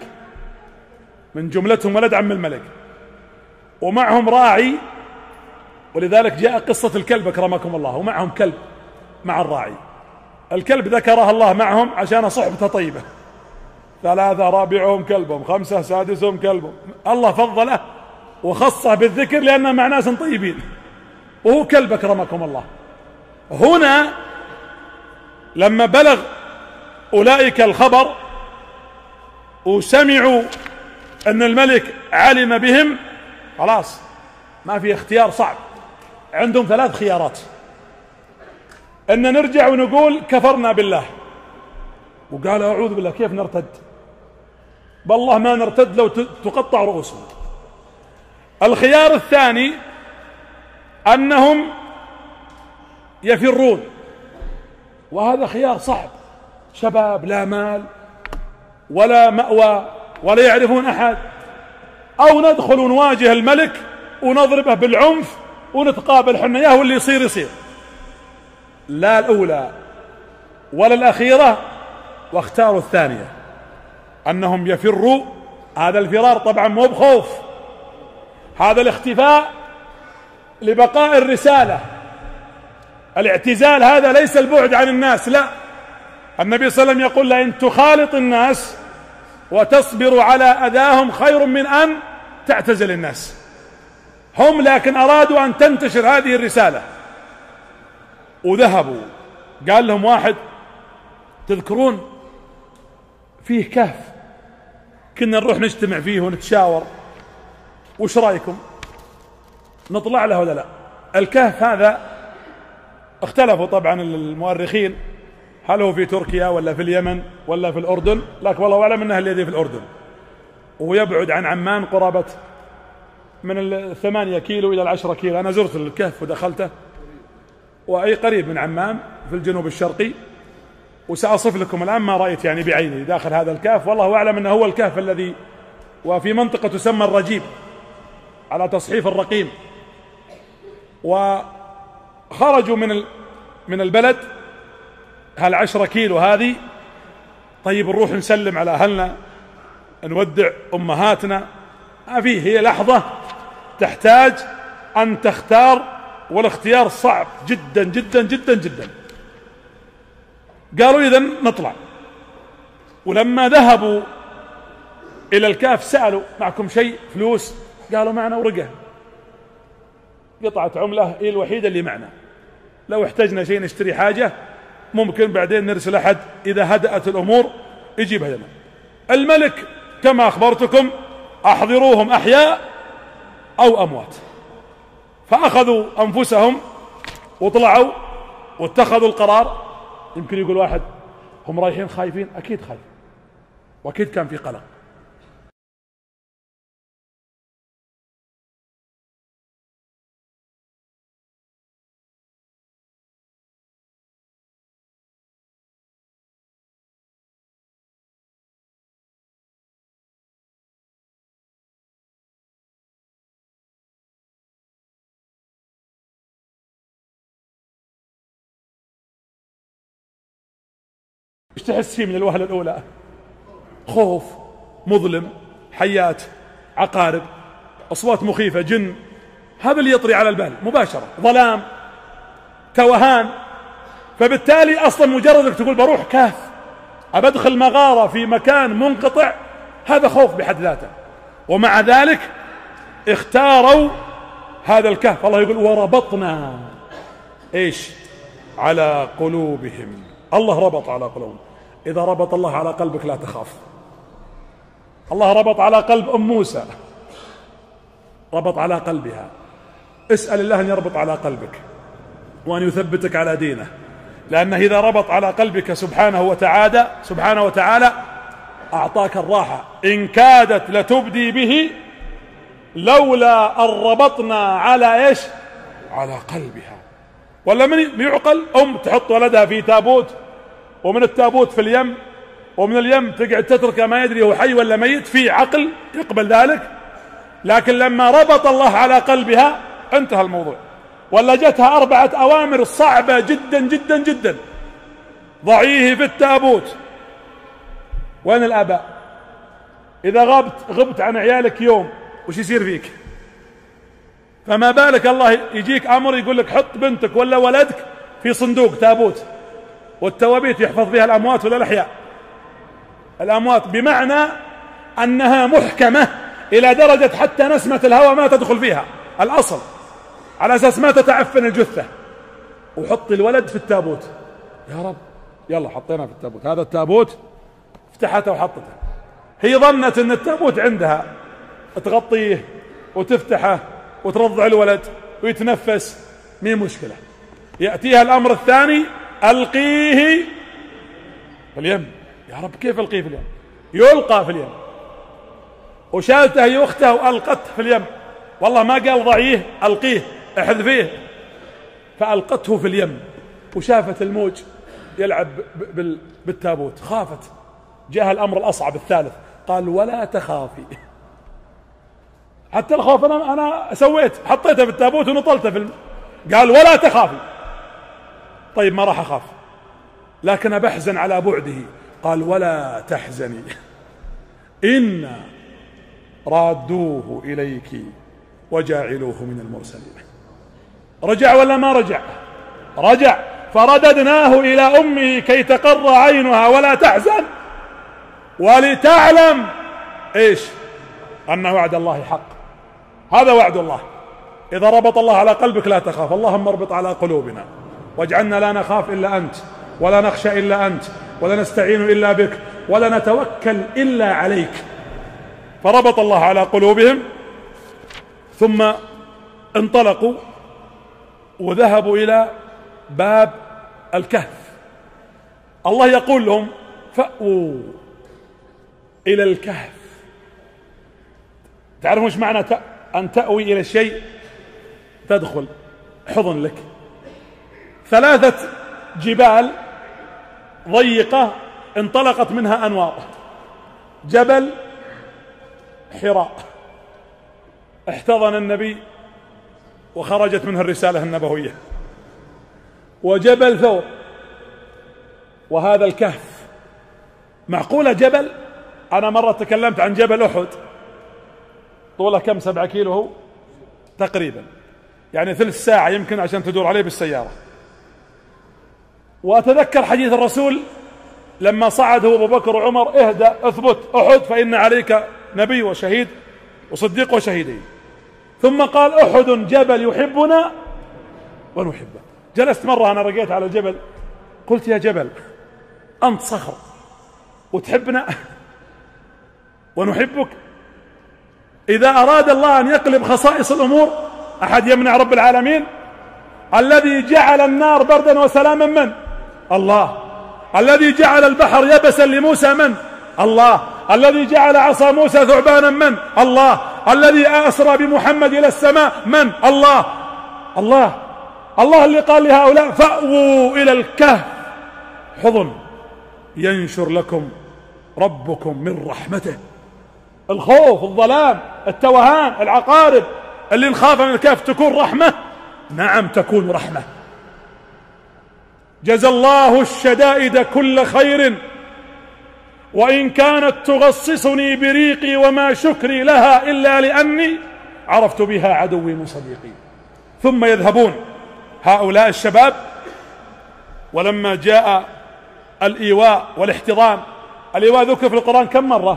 من جملتهم ولد عم الملك ومعهم راعي. ولذلك جاء قصة الكلب أكرمكم الله. ومعهم كلب مع الراعي. الكلب ذكرها الله معهم عشان صحبته طيبة. 3 رابعهم كلبهم 5 سادسهم كلبهم. الله فضله وخصه بالذكر لأنه مع ناس طيبين وهو كلب أكرمكم الله. هنا لما بلغ أولئك الخبر وسمعوا أن الملك علم بهم خلاص ما في اختيار صعب. عندهم 3 خيارات. أن نرجع ونقول كفرنا بالله. وقال أعوذ بالله كيف نرتد؟ بالله ما نرتد لو تقطع رؤوسهم. الخيار الثاني أنهم يفرون وهذا خيار صعب. شباب لا مال ولا مأوى ولا يعرفون أحد. أو ندخل ونواجه الملك ونضربه بالعنف ونتقابل حنا ياه واللي يصير. لا الأولى ولا الأخيرة. واختاروا الثانية أنهم يفروا. هذا الفرار طبعا مو بخوف. هذا الاختفاء لبقاء الرسالة. الاعتزال هذا ليس البعد عن الناس. لا. النبي صلى الله عليه وسلم يقول لأن تخالط الناس وتصبر على أذاهم خير من أن تعتزل الناس. هم لكن أرادوا أن تنتشر هذه الرسالة وذهبوا. قال لهم واحد تذكرون فيه كهف كنا نروح نجتمع فيه ونتشاور وش رأيكم نطلع له ولا لا؟ الكهف هذا اختلفوا طبعا المؤرخين هل هو في تركيا ولا في اليمن ولا في الأردن. لكن والله أعلم أنه الذي في الأردن. وهو يبعد عن عمان قرابة من 8 كيلو إلى 10 كيلو. أنا زرت الكهف ودخلته وأي قريب من عمان في الجنوب الشرقي. وسأصف لكم الآن ما رأيت يعني بعيني داخل هذا الكهف. والله أعلم أنه هو الكهف الذي وفي منطقة تسمى الرجيب على تصحيف الرقيم. وخرجوا من البلد 10 كيلو هذه. طيب نروح نسلم على أهلنا نودع أمهاتنا. ما فيه. هي لحظة تحتاج أن تختار والاختيار صعب جدا جدا جدا جدا. قالوا إذن نطلع. ولما ذهبوا إلى الكهف سألوا معكم شيء فلوس؟ قالوا معنا ورقة. قطعة عملة هي الوحيدة اللي معنا، لو احتجنا شيء نشتري حاجة ممكن بعدين نرسل أحد إذا هدأت الأمور يجيبها لنا. الملك كما أخبرتكم أحضروهم أحياء أو أموات، فأخذوا أنفسهم وطلعوا واتخذوا القرار. يمكن يقول واحد هم رايحين خايفين، أكيد خايفين وأكيد كان في قلق. ايش تحس فيه من الوهلة الأولى؟ خوف، مظلم، حيات، عقارب، أصوات مخيفة، جن، هذا اللي يطري على البال مباشرة، ظلام، توهان. فبالتالي أصلا مجرد أنك تقول بروح كهف، أبدخل مغارة في مكان منقطع، هذا خوف بحد ذاته. ومع ذلك اختاروا هذا الكهف. الله يقول وربطنا ايش على قلوبهم. الله ربط على قلوبهم. إذا ربط الله على قلبك لا تخاف. الله ربط على قلب أم موسى، ربط على قلبها. اسأل الله أن يربط على قلبك وأن يثبتك على دينه، لأنه إذا ربط على قلبك سبحانه وتعالى أعطاك الراحة. إن كادت لتبدي به لولا أن ربطنا على إيش؟ على قلبها. ولا من يعقل تحط ولدها في تابوت، ومن التابوت في اليم، ومن اليم تقعد تتركه ما يدري هو حي ولا ميت، في عقل يقبل ذلك؟ لكن لما ربط الله على قلبها انتهى الموضوع. ولا جتها 4 أوامر صعبة جدا جدا جدا: ضعيه في التابوت. وين الآباء؟ إذا غبت عن عيالك يوم وش يصير فيك؟ فما بالك الله يجيك أمر يقول لك حط بنتك ولا ولدك في صندوق تابوت، والتوابيت يحفظ بها الأموات ولا الأحياء؟ الأموات، بمعنى أنها محكمة إلى درجة حتى نسمة الهواء ما تدخل فيها، الأصل، على أساس ما تتعفن الجثة. وحط الولد في التابوت. يا رب يلا حطينا في التابوت. هذا التابوت فتحته وحطته. هي ظنت أن التابوت عندها تغطيه وتفتحه وترضع الولد ويتنفس، مين مشكلة. يأتيها الأمر الثاني: ألقيه في اليم. يا رب كيف ألقيه في اليم؟ يلقى في اليم. وشالته هي أختها وألقته في اليم. والله ما قال ضعيه، ألقيه، احذفيه. فألقته في اليم، وشافت الموج يلعب بالتابوت، خافت. جاء الأمر الأصعب الثالث، قال: ولا تخافي. حتى الخوف أنا سويت، حطيته في التابوت ونطلته في قال: ولا تخافي. طيب ما راح أخاف، لكن بحزن على بعده. قال: ولا تحزني إنا رادوه إليك وجاعلوه من المرسلين. رجع ولا ما رجع؟ رجع. فرددناه إلى أمه كي تقر عينها ولا تحزن ولتعلم إيش؟ أن وعد الله حق. هذا وعد الله. إذا ربط الله على قلبك لا تخاف. اللهم اربط على قلوبنا واجعلنا لا نخاف إلا أنت، ولا نخشى إلا أنت، ولا نستعين إلا بك، ولا نتوكل إلا عليك. فربط الله على قلوبهم، ثم انطلقوا وذهبوا إلى باب الكهف. الله يقول لهم: فأووا إلى الكهف. تعرفون ايش معنى أن تأوي إلى الشيء؟ تدخل حضن لك. 3 جبال ضيقة انطلقت منها أنوار. جبل حراء احتضن النبي وخرجت منه الرسالة النبوية، وجبل ثور، وهذا الكهف. معقولة جبل؟ أنا مرة تكلمت عن جبل أحد، طوله كم؟ 7 كيلو هو تقريبا، يعني ثلث ساعة يمكن عشان تدور عليه بالسيارة. وأتذكر حديث الرسول لما صعد هو أبو بكر وعمر: اهدأ، اثبت، أحد فإن عليك نبي وشهيد وصديق وشهيدين. ثم قال أحد جبل يحبنا ونحبه. جلست مرة أنا رقيت على الجبل، قلت يا جبل أنت صخر وتحبنا ونحبك؟ إذا أراد الله أن يقلب خصائص الأمور أحد يمنع رب العالمين؟ الذي جعل النار بردا وسلاما من؟ الله. الذي جعل البحر يبسا لموسى من؟ الله. الذي جعل عصا موسى ثعبانا من؟ الله. الذي أسرى بمحمد إلى السماء من؟ الله. الله. الله اللي قال لهؤلاء فأووا إلى الكهف حضن ينشر لكم ربكم من رحمته. الخوف، الظلام، التوهان، العقارب اللي نخاف من الكهف تكون رحمة؟ نعم تكون رحمة. جزى الله الشدائد كل خير وإن كانت تغصصني بريقي وما شكري لها إلا لأني عرفت بها عدوي من صديقي. ثم يذهبون هؤلاء الشباب، ولما جاء الإيواء والاحتضان، الإيواء ذكر في القرآن كم مرة؟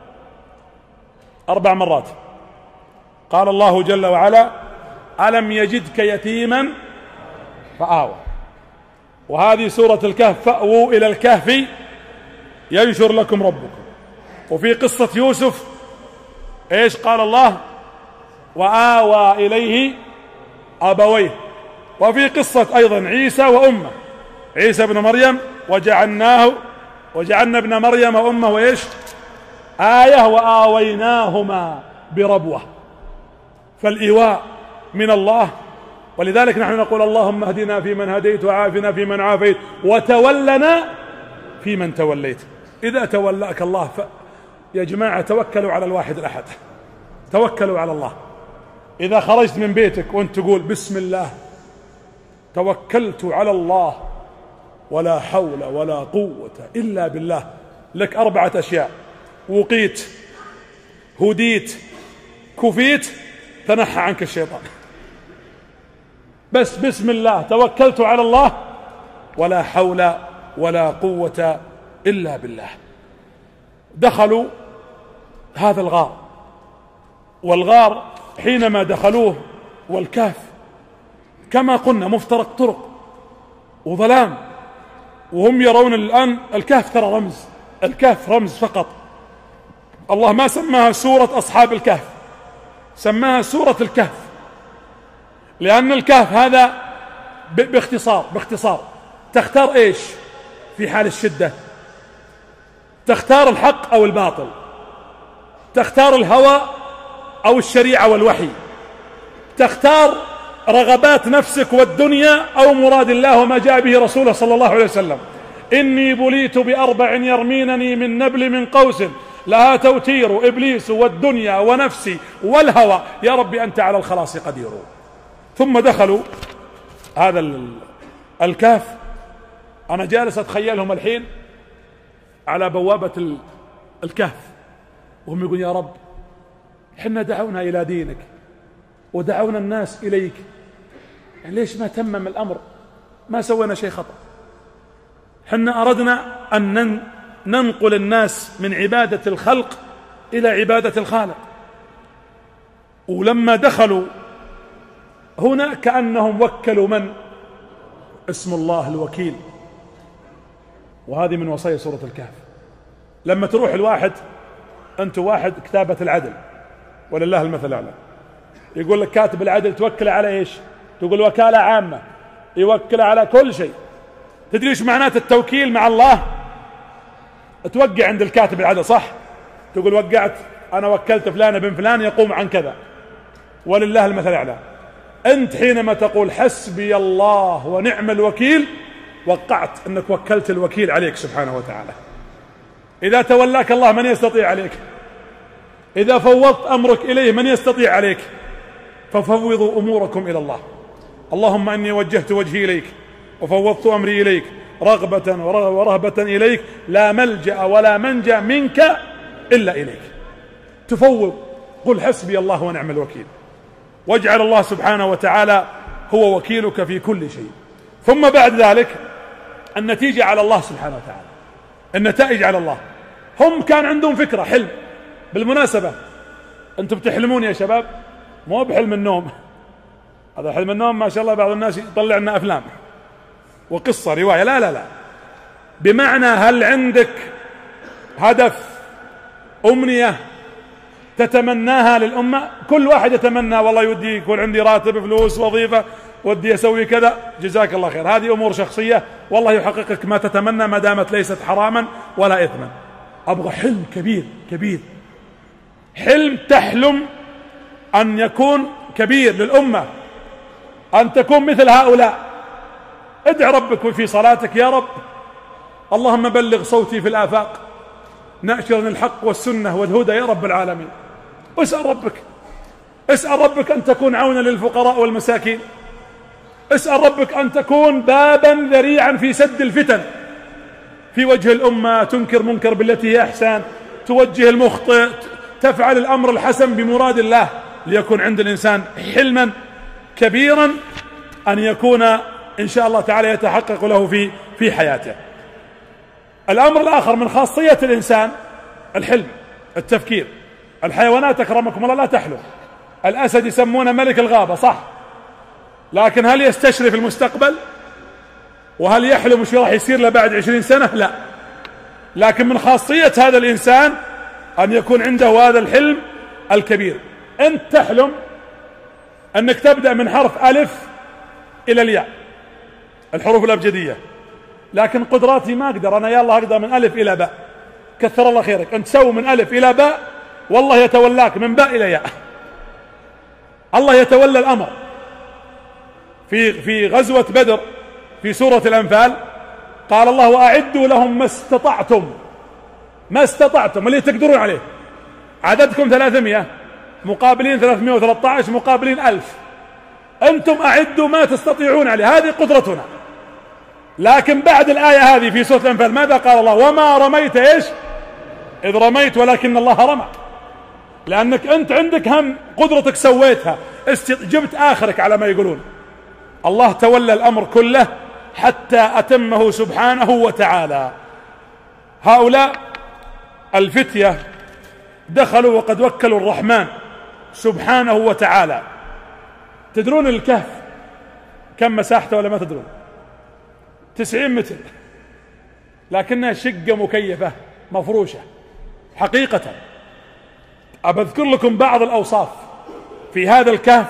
4 مرات. قال الله جل وعلا ألم يجدك يتيما فآوى، وهذه سورة الكهف فأووا إلى الكهف ينشر لكم ربكم. وفي قصة يوسف إيش قال الله؟ وآوى إليه أبويه. وفي قصة أيضا عيسى وأمه، عيسى ابن مريم وجعلنا ابن مريم وأمه وإيش آية وآويناهما بربوة. فالإيواء من الله، ولذلك نحن نقول اللهم اهدنا فيمن هديت وعافنا فيمن عافيت وتولنا فيمن توليت. إذا تولاك الله يا جماعة توكلوا على الواحد الأحد، توكلوا على الله. إذا خرجت من بيتك وأنت تقول بسم الله توكلت على الله ولا حول ولا قوة إلا بالله، لك 4 أشياء: وقيت، هديت، كفيت، تنحى عنك الشيطان. بس بسم الله توكلت على الله ولا حول ولا قوة إلا بالله. دخلوا هذا الغار، والغار حينما دخلوه والكهف كما قلنا مفترق طرق وظلام، وهم يرون الآن الكهف ترى رمز، الكهف رمز فقط. الله ما سماها سورة أصحاب الكهف، سماها سورة الكهف، لأن الكهف هذا باختصار تختار إيش في حال الشدة؟ تختار الحق أو الباطل، تختار الهوى أو الشريعة والوحي، تختار رغبات نفسك والدنيا أو مراد الله وما جاء به رسوله صلى الله عليه وسلم. إني بليت ب4 يرمينني من نبل من قوس لها توتير إبليس والدنيا ونفسي والهوى يا ربي أنت على الخلاص قدير. ثم دخلوا هذا الكهف. أنا جالس أتخيلهم الحين على بوابة الكهف وهم يقولون يا رب حنا دعونا إلى دينك ودعونا الناس إليك، يعني ليش ما تمم الأمر؟ ما سوينا شيء خطأ. حنا أردنا أن ننقل الناس من عبادة الخلق إلى عبادة الخالق. ولما دخلوا هنا كأنهم وكلوا من؟ اسم الله الوكيل. وهذه من وصايا سورة الكهف. لما تروح الواحد، أنت واحد كتابة العدل ولله المثل الأعلى، يقول لك كاتب العدل توكل على إيش؟ تقول وكالة عامة، يوكل على كل شيء. تدري إيش معنات التوكيل مع الله؟ توقع عند الكاتب العدل، صح؟ تقول وقعت، أنا وكلت فلان بن فلان يقوم عن كذا ولله المثل الأعلى. أنت حينما تقول حسبي الله ونعم الوكيل وقعت أنك وكلت الوكيل عليك سبحانه وتعالى. إذا تولاك الله من يستطيع عليك؟ إذا فوضت أمرك إليه من يستطيع عليك؟ ففوضوا أموركم إلى الله. اللهم إني وجهت وجهي إليك وفوضت أمري إليك رغبة ورهبة إليك، لا ملجأ ولا منجأ منك إلا إليك. تفوض، قل حسبي الله ونعم الوكيل، واجعل الله سبحانه وتعالى هو وكيلك في كل شيء. ثم بعد ذلك النتيجة على الله سبحانه وتعالى، النتائج على الله. هم كان عندهم فكرة، حلم. بالمناسبة أنتم بتحلمون يا شباب؟ مو بحلم النوم، هذا حلم النوم ما شاء الله بعض الناس يطلع لنا أفلام وقصة رواية، لا لا لا، بمعنى هل عندك هدف، أمنية تتمناها للأمة؟ كل واحد يتمنى والله يودي يكون عندي راتب، فلوس، وظيفة، ودي أسوي كذا، جزاك الله خير، هذه أمور شخصية، والله يحققك ما تتمنى ما دامت ليست حراما ولا إثما. أبغى حلم كبير كبير، حلم تحلم أن يكون كبير للأمة، أن تكون مثل هؤلاء. ادع ربك في صلاتك: يا رب اللهم بلغ صوتي في الآفاق، نأشرني الحق والسنة والهدى يا رب العالمين. اسأل ربك أن تكون عونا للفقراء والمساكين، اسأل ربك أن تكون بابا ذريعا في سد الفتن في وجه الأمة، تنكر منكر بالتي هي أحسن، توجه المخطئ، تفعل الأمر الحسن بمراد الله، ليكون عند الإنسان حلما كبيرا أن يكون إن شاء الله تعالى يتحقق له في حياته. الأمر الآخر من خاصية الإنسان الحلم، التفكير. الحيوانات أكرمكم الله لا تحلم، الأسد يسمونه ملك الغابة صح، لكن هل يستشرف المستقبل؟ وهل يحلم وش راح يصير له بعد 20 سنة؟ لا. لكن من خاصية هذا الإنسان أن يكون عنده هذا الحلم الكبير. أنت تحلم أنك تبدأ من حرف ألف إلى الياء، الحروف الأبجدية، لكن قدراتي ما أقدر، أنا يا الله أقدر من ألف إلى باء. كثر الله خيرك، أنت تسوي من ألف إلى باء، والله يتولاك من باء إلى ياء. الله يتولى الأمر. في غزوة بدر في سورة الأنفال قال الله: وأعدوا لهم ما استطعتم اللي تقدرون عليه. عددكم 300 مقابلين 313 مقابلين 1000، أنتم أعدوا ما تستطيعون عليه، هذه قدرتنا. لكن بعد الآية هذه في سورة الأنفال ماذا قال الله؟ وما رميت إيش إذ رميت ولكن الله رمى. لأنك أنت عندك هم قدرتك سويتها، جبت آخرك على ما يقولون. الله تولى الأمر كله حتى أتمه سبحانه وتعالى. هؤلاء الفتية دخلوا وقد وكلوا الرحمن سبحانه وتعالى. تدرون الكهف كم مساحته ولا ما تدرون؟ 90 متر، لكنها شقة مكيفة مفروشة حقيقة. أذكر لكم بعض الأوصاف في هذا الكهف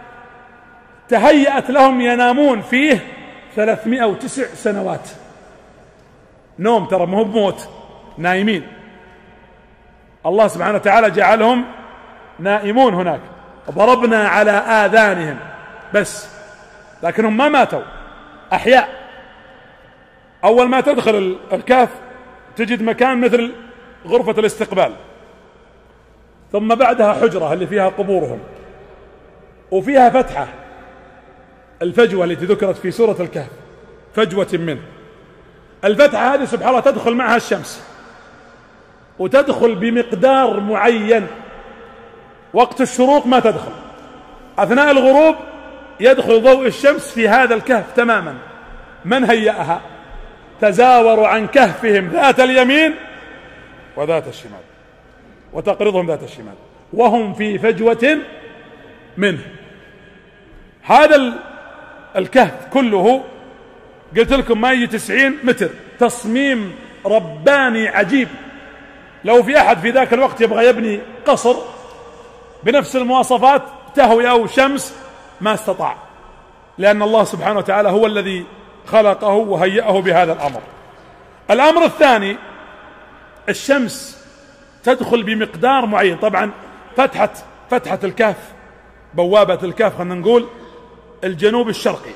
تهيأت لهم ينامون فيه 309 سنوات نوم، ترى مو بموت، نايمين. الله سبحانه وتعالى جعلهم نائمون هناك، ضربنا على آذانهم بس، لكنهم ما ماتوا، أحياء. أول ما تدخل الكهف تجد مكان مثل غرفة الاستقبال، ثم بعدها حجرة اللي فيها قبورهم، وفيها فتحة، الفجوة التي ذكرت في سورة الكهف، فجوة منه. الفتحة هذه سبحان الله تدخل معها الشمس، وتدخل بمقدار معين. وقت الشروق ما تدخل، أثناء الغروب يدخل ضوء الشمس في هذا الكهف تماما. من هيأها؟ تزاوروا عن كهفهم ذات اليمين وذات الشمال، وتقرضهم ذات الشمال وهم في فجوة منه. هذا الكهف كله قلت لكم ما يجي 90 متر، تصميم رباني عجيب. لو في أحد في ذاك الوقت يبغى يبني قصر بنفس المواصفات، تهوية أو شمس، ما استطاع، لأن الله سبحانه وتعالى هو الذي خلقه وهيأه بهذا الأمر. الأمر الثاني، الشمس تدخل بمقدار معين. طبعا فتحة الكهف، بوابة الكهف خلينا نقول الجنوب الشرقي،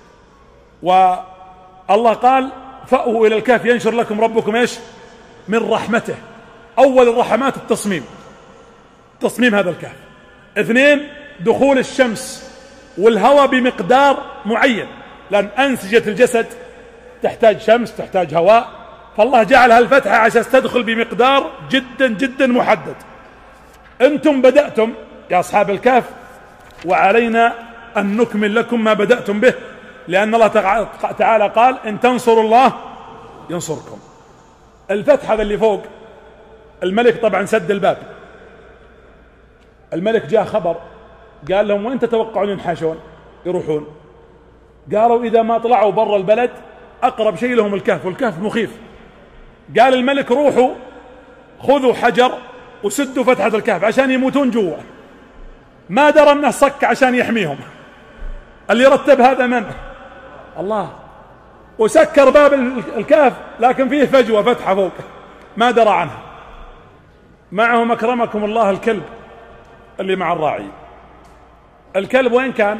والله قال: فأووا إلى الكهف ينشر لكم ربكم إيش من رحمته. أول الرحمات تصميم هذا الكهف. 2، دخول الشمس والهواء بمقدار معين، لأن أنسجة الجسد تحتاج شمس، تحتاج هواء، فالله جعل هالفتحة عشان تدخل بمقدار جدا جدا محدد. أنتم بدأتم يا أصحاب الكهف، وعلينا أن نكمل لكم ما بدأتم به، لأن الله تعالى قال: إن تنصروا الله ينصركم. الفتحة اللي فوق، الملك طبعا سد الباب، الملك جاء خبر قال لهم وين تتوقعون ينحاشون يروحون؟ قالوا إذا ما طلعوا برا البلد أقرب شيء لهم الكهف، والكهف مخيف. قال الملك روحوا خذوا حجر وسدوا فتحة الكهف عشان يموتون جوا. ما درى أنه صك عشان يحميهم. اللي رتب هذا من؟ الله. وسكر باب الكهف لكن فيه فجوة فتحة فوق ما درى عنها. معهم أكرمكم الله الكلب اللي مع الراعي. الكلب وين كان؟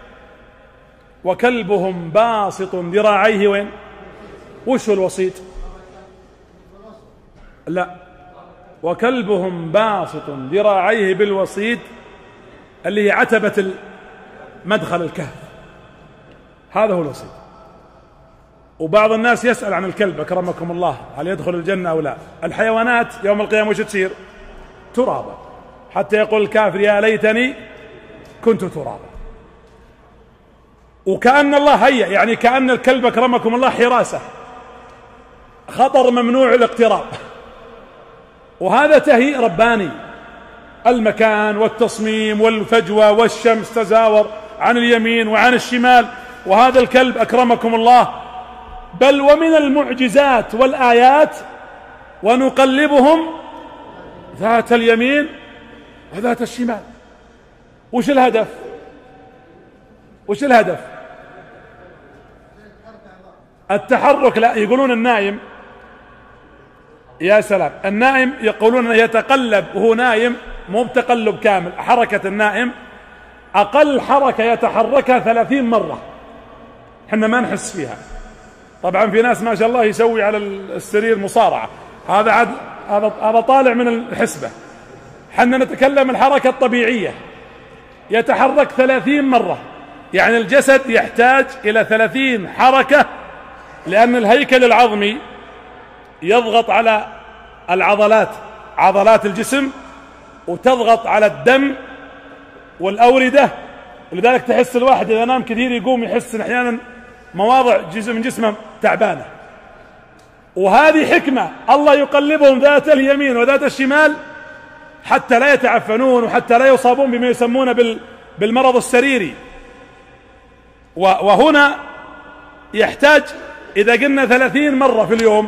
وكلبهم باسط ذراعيه وين؟ وش هو الوسيط؟ لا، وكلبهم باسط ذراعيه بالوسيط اللي هي عتبة مدخل الكهف، هذا هو الوسيط. وبعض الناس يسأل عن الكلب أكرمكم الله هل يدخل الجنة أو لا؟ الحيوانات يوم القيامة وش تصير؟ ترابا، حتى يقول الكافر يا ليتني كنت ترابا. وكأن الله هيأ، يعني كأن الكلب أكرمكم الله حراسة، خطر ممنوع الاقتراب. وهذا تهيئ رباني، المكان والتصميم والفجوة والشمس تزاور عن اليمين وعن الشمال. وهذا الكلب أكرمكم الله بل ومن المعجزات والآيات ونقلبهم ذات اليمين وذات الشمال. وش الهدف؟ وش الهدف؟ التحرك. لا، يقولون النائم، يا سلام، النائم يقولون يتقلب وهو نايم، مو بتقلب كامل. حركة النائم أقل حركة يتحركها 30 مرة، حنا ما نحس فيها. طبعا في ناس ما شاء الله يسوي على السرير مصارعة، هذا طالع من الحسبة. حنا نتكلم الحركة الطبيعية، يتحرك 30 مرة. يعني الجسد يحتاج إلى 30 حركة، لأن الهيكل العظمي يضغط على العضلات، عضلات الجسم، وتضغط على الدم والأوردة. ولذلك تحس الواحد إذا نام كثير يقوم يحس أحيانا مواضع من جسمه تعبانة. وهذه حكمة الله يقلبهم ذات اليمين وذات الشمال حتى لا يتعفنون وحتى لا يصابون بما يسمونه بالمرض السريري. وهنا يحتاج إذا قلنا 30 مرة في اليوم،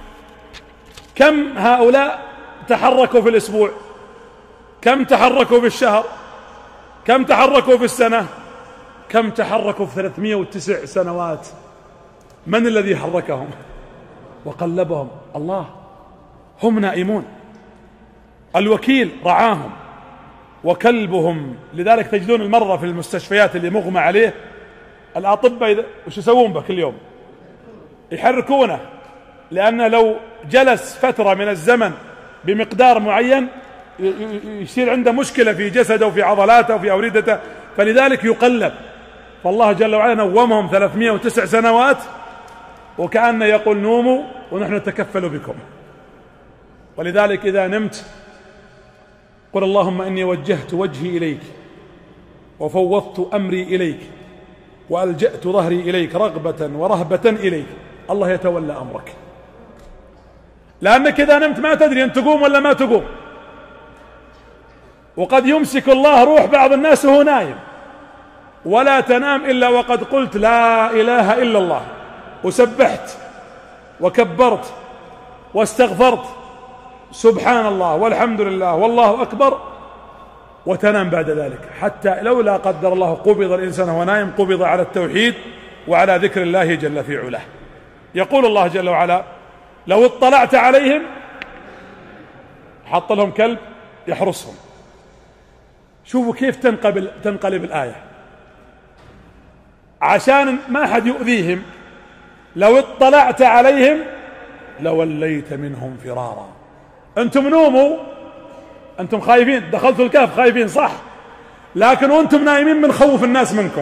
كم هؤلاء تحركوا في الأسبوع؟ كم تحركوا في الشهر؟ كم تحركوا في السنة؟ كم تحركوا في 309 سنوات؟ من الذي حركهم وقلبهم؟ الله. هم نائمون، الوكيل رعاهم وكلبهم. لذلك تجدون المرضى في المستشفيات اللي مغمى عليه، الأطباء وش يسوون به كل يوم؟ يحركونه، لأنه لو جلس فترة من الزمن بمقدار معين يصير عنده مشكلة في جسده وفي عضلاته وفي أوردته، فلذلك يقلب. فالله جل وعلا نومهم 309 سنوات، وكأنه يقول نوموا ونحن نتكفل بكم. ولذلك إذا نمت قل اللهم إني وجهت وجهي إليك وفوضت أمري إليك وألجأت ظهري إليك رغبة ورهبة إليك. الله يتولى أمرك، لأنك إذا نمت ما تدري أن تقوم ولا ما تقوم. وقد يمسك الله روح بعض الناس وهو نايم، ولا تنام إلا وقد قلت لا إله إلا الله، وسبحت وكبرت واستغفرت سبحان الله والحمد لله والله أكبر، وتنام بعد ذلك. حتى لو لا قدر الله قبض الإنسان وهو نايم، قبض على التوحيد وعلى ذكر الله جل في علاه. يقول الله جل وعلا لو اطلعت عليهم، حط لهم كلب يحرسهم. شوفوا كيف تنقلب الآية عشان ما حد يؤذيهم. لو اطلعت عليهم لوليت منهم فرارا. أنتم نوموا، أنتم خايفين، دخلتوا الكهف خايفين صح، لكن وأنتم نايمين من خوف الناس منكم.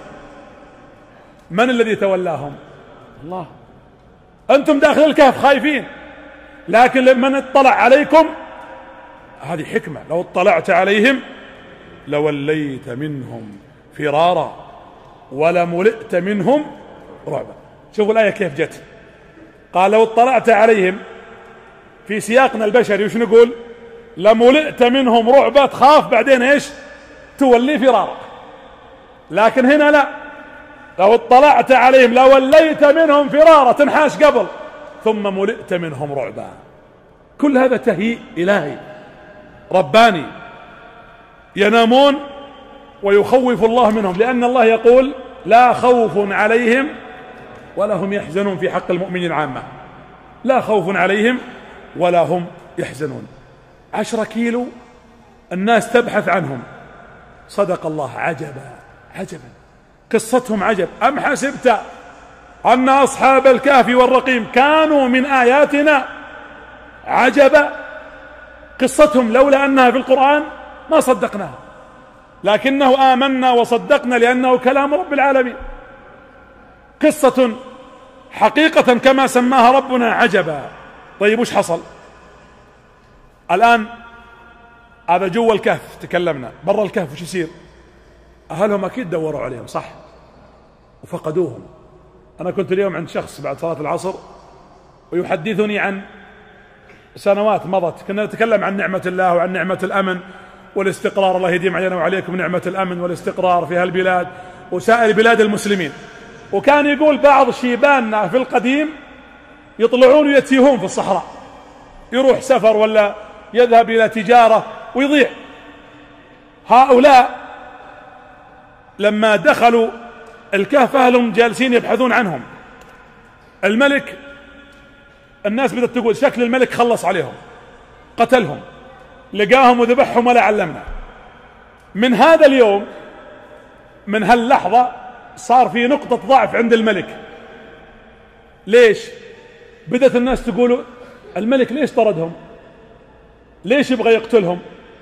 من الذي تولاهم؟ الله. أنتم داخل الكهف خايفين، لكن لمن اطلع عليكم، هذه حكمة. لو اطلعت عليهم لوليت منهم فرارا ولملئت منهم رعبا. شوفوا الآية كيف جت. قال لو اطلعت عليهم، في سياقنا البشري وش نقول؟ لملئت منهم رعبا، تخاف، بعدين ايش؟ تولي فرارا. لكن هنا لا، لو اطلعت عليهم لوليت منهم فرارا، تنحاش قبل، ثم ملئت منهم رعبا. كل هذا تهيئ إلهي رباني. ينامون ويخوف الله منهم، لأن الله يقول لا خوف عليهم ولا هم يحزنون في حق المؤمنين عامة. لا خوف عليهم ولا هم يحزنون. 10 كيلو الناس تبحث عنهم. صدق الله. عجبا عجبا، قصتهم عجب. أم حسبت أن أصحاب الكهف والرقيم كانوا من آياتنا عجبا. قصتهم لولا أنها في القرآن ما صدقناها، لكنه آمنا وصدقنا لأنه كلام رب العالمين. قصة حقيقة كما سماها ربنا عجبا. طيب وش حصل الآن؟ هذا جوا الكهف تكلمنا، برا الكهف وش يصير؟ أهلهم أكيد دوروا عليهم صح وفقدوهم. أنا كنت اليوم عند شخص بعد صلاة العصر ويحدثني عن سنوات مضت، كنا نتكلم عن نعمة الله وعن نعمة الأمن والاستقرار. الله يديم علينا وعليكم نعمة الأمن والاستقرار في هالبلاد وسائر بلاد المسلمين. وكان يقول بعض شيباننا في القديم يطلعون ويتيهون في الصحراء، يروح سفر ولا يذهب إلى تجارة ويضيع. هؤلاء لما دخلوا الكهف أهلهم جالسين يبحثون عنهم. الملك، الناس بدأت تقول شكل الملك خلص عليهم، قتلهم، لقاهم وذبحهم ولا علمنا. من هذا اليوم، من هاللحظة، صار في نقطة ضعف عند الملك. ليش؟ بدأت الناس تقول الملك ليش طردهم؟ ليش يبغى يقتلهم؟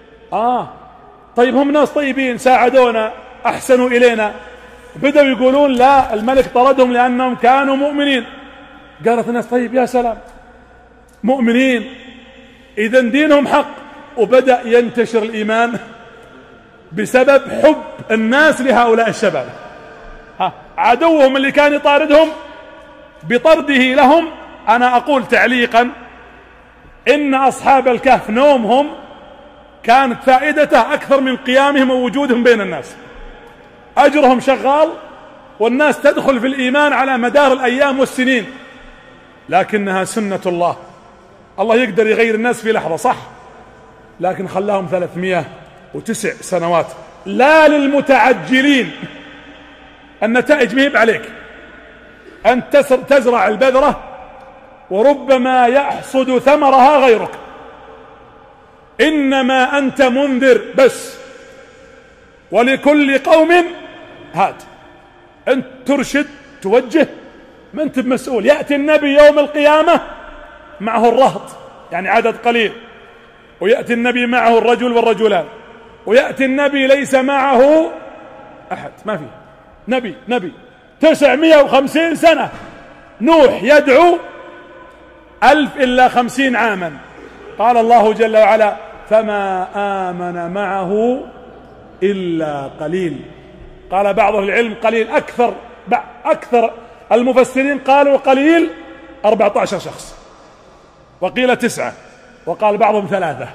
طيب هم ناس طيبين ساعدونا أحسنوا إلينا. بدأوا يقولون لا، الملك طردهم لأنهم كانوا مؤمنين. قالت الناس طيب يا سلام، مؤمنين إذن دينهم حق. وبدأ ينتشر الإيمان بسبب حب الناس لهؤلاء الشباب. عدوهم اللي كان يطاردهم بطرده لهم. أنا أقول تعليقا إن أصحاب الكهف نومهم كانت فائدته أكثر من قيامهم ووجودهم بين الناس. أجرهم شغال والناس تدخل في الإيمان على مدار الأيام والسنين، لكنها سنة الله. الله يقدر يغير الناس في لحظة صح، لكن خلاهم 309 سنوات. لا للمتعجلين، النتائج مهب عليك. أن تزرع البذرة وربما يحصد ثمرها غيرك. إنما أنت منذر بس، ولكل قوم هاد. أنت ترشد توجه، ما أنت بمسؤول. يأتي النبي يوم القيامة معه الرهط، يعني عدد قليل، ويأتي النبي معه الرجل والرجلان، ويأتي النبي ليس معه أحد، ما فيه نبي 950 سنة. نوح يدعو 1000 إلا 50 عاما. قال الله جل وعلا فما آمن معه إلا قليل. قال بعض العلم قليل، أكثر المفسرين قالوا قليل 14 شخص، وقيل 9، وقال بعضهم 3.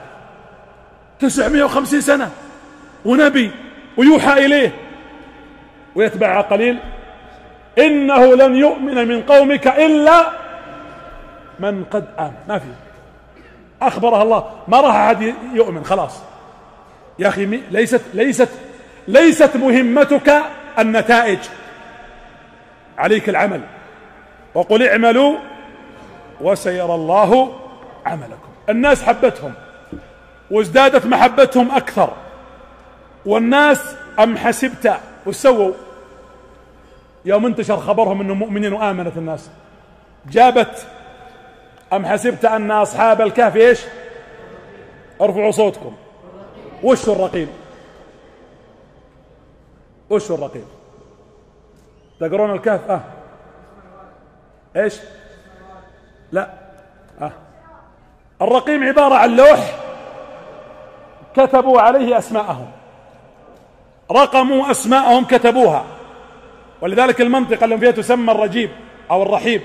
950 سنة ونبي ويوحى إليه ويتبع قليل. إنه لن يؤمن من قومك إلا من قد آمن. ما في، أخبرها الله ما راح أحد يؤمن خلاص. يا أخي ليست مهمتك النتائج، عليك العمل. وقل اعملوا وسيرى الله عملكم. الناس حبتهم وازدادت محبتهم أكثر. والناس أم حسبت وسووا يوم انتشر خبرهم أنهم مؤمنين وآمنت الناس، جابت أم حسبت أن أصحاب الكهف إيش؟ ارفعوا صوتكم. وش الرقيم؟ وش الرقيم؟ تقرون الكهف؟ إيش؟ لا. الرقيم عبارة عن لوح كتبوا عليه أسماءهم، رقموا أسماءهم كتبوها، ولذلك المنطقة اللي فيها تسمى الرجيب أو الرحيب.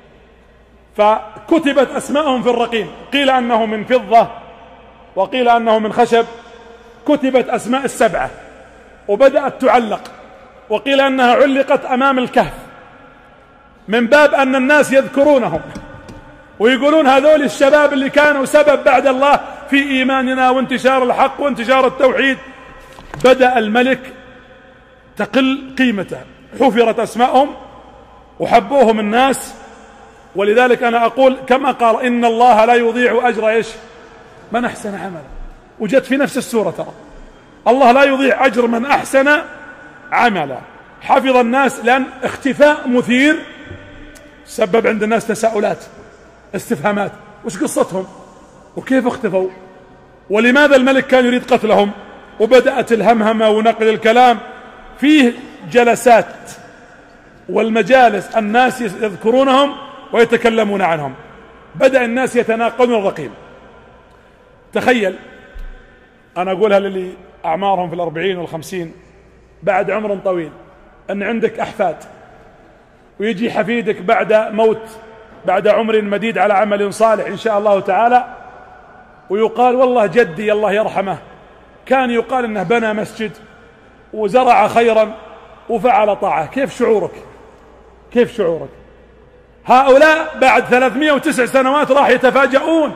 فكتبت أسماءهم في الرقيم، قيل أنه من فضة وقيل أنه من خشب. كتبت أسماء 7 وبدأت تعلق، وقيل أنها علقت أمام الكهف من باب أن الناس يذكرونهم ويقولون هذول الشباب اللي كانوا سبب بعد الله في إيماننا وانتشار الحق وانتشار التوحيد. بدأ الملك تقل قيمته، حفرت أسمائهم وحبوهم الناس. ولذلك أنا أقول كما قال إن الله لا يضيع أجر إيش؟ من أحسن عملا. وجدت في نفس السورة ترى الله لا يضيع أجر من أحسن عملا. حفظ الناس، لأن اختفاء مثير سبب عند الناس تساؤلات، استفهامات، وش قصتهم وكيف اختفوا ولماذا الملك كان يريد قتلهم. وبدأت الهمهمة ونقل الكلام فيه جلسات والمجالس الناس يذكرونهم ويتكلمون عنهم. بدأ الناس يتناقلون الرقيم. تخيل، أنا أقولها للي أعمارهم في 40 و50 بعد عمر طويل، أن عندك أحفاد ويجي حفيدك بعد موت، بعد عمر مديد على عمل صالح إن شاء الله تعالى، ويقال والله جدي الله يرحمه كان يقال أنه بنى مسجد وزرع خيرا وفعل طاعة. كيف شعورك؟ كيف شعورك؟ هؤلاء بعد 309 سنوات راح يتفاجؤون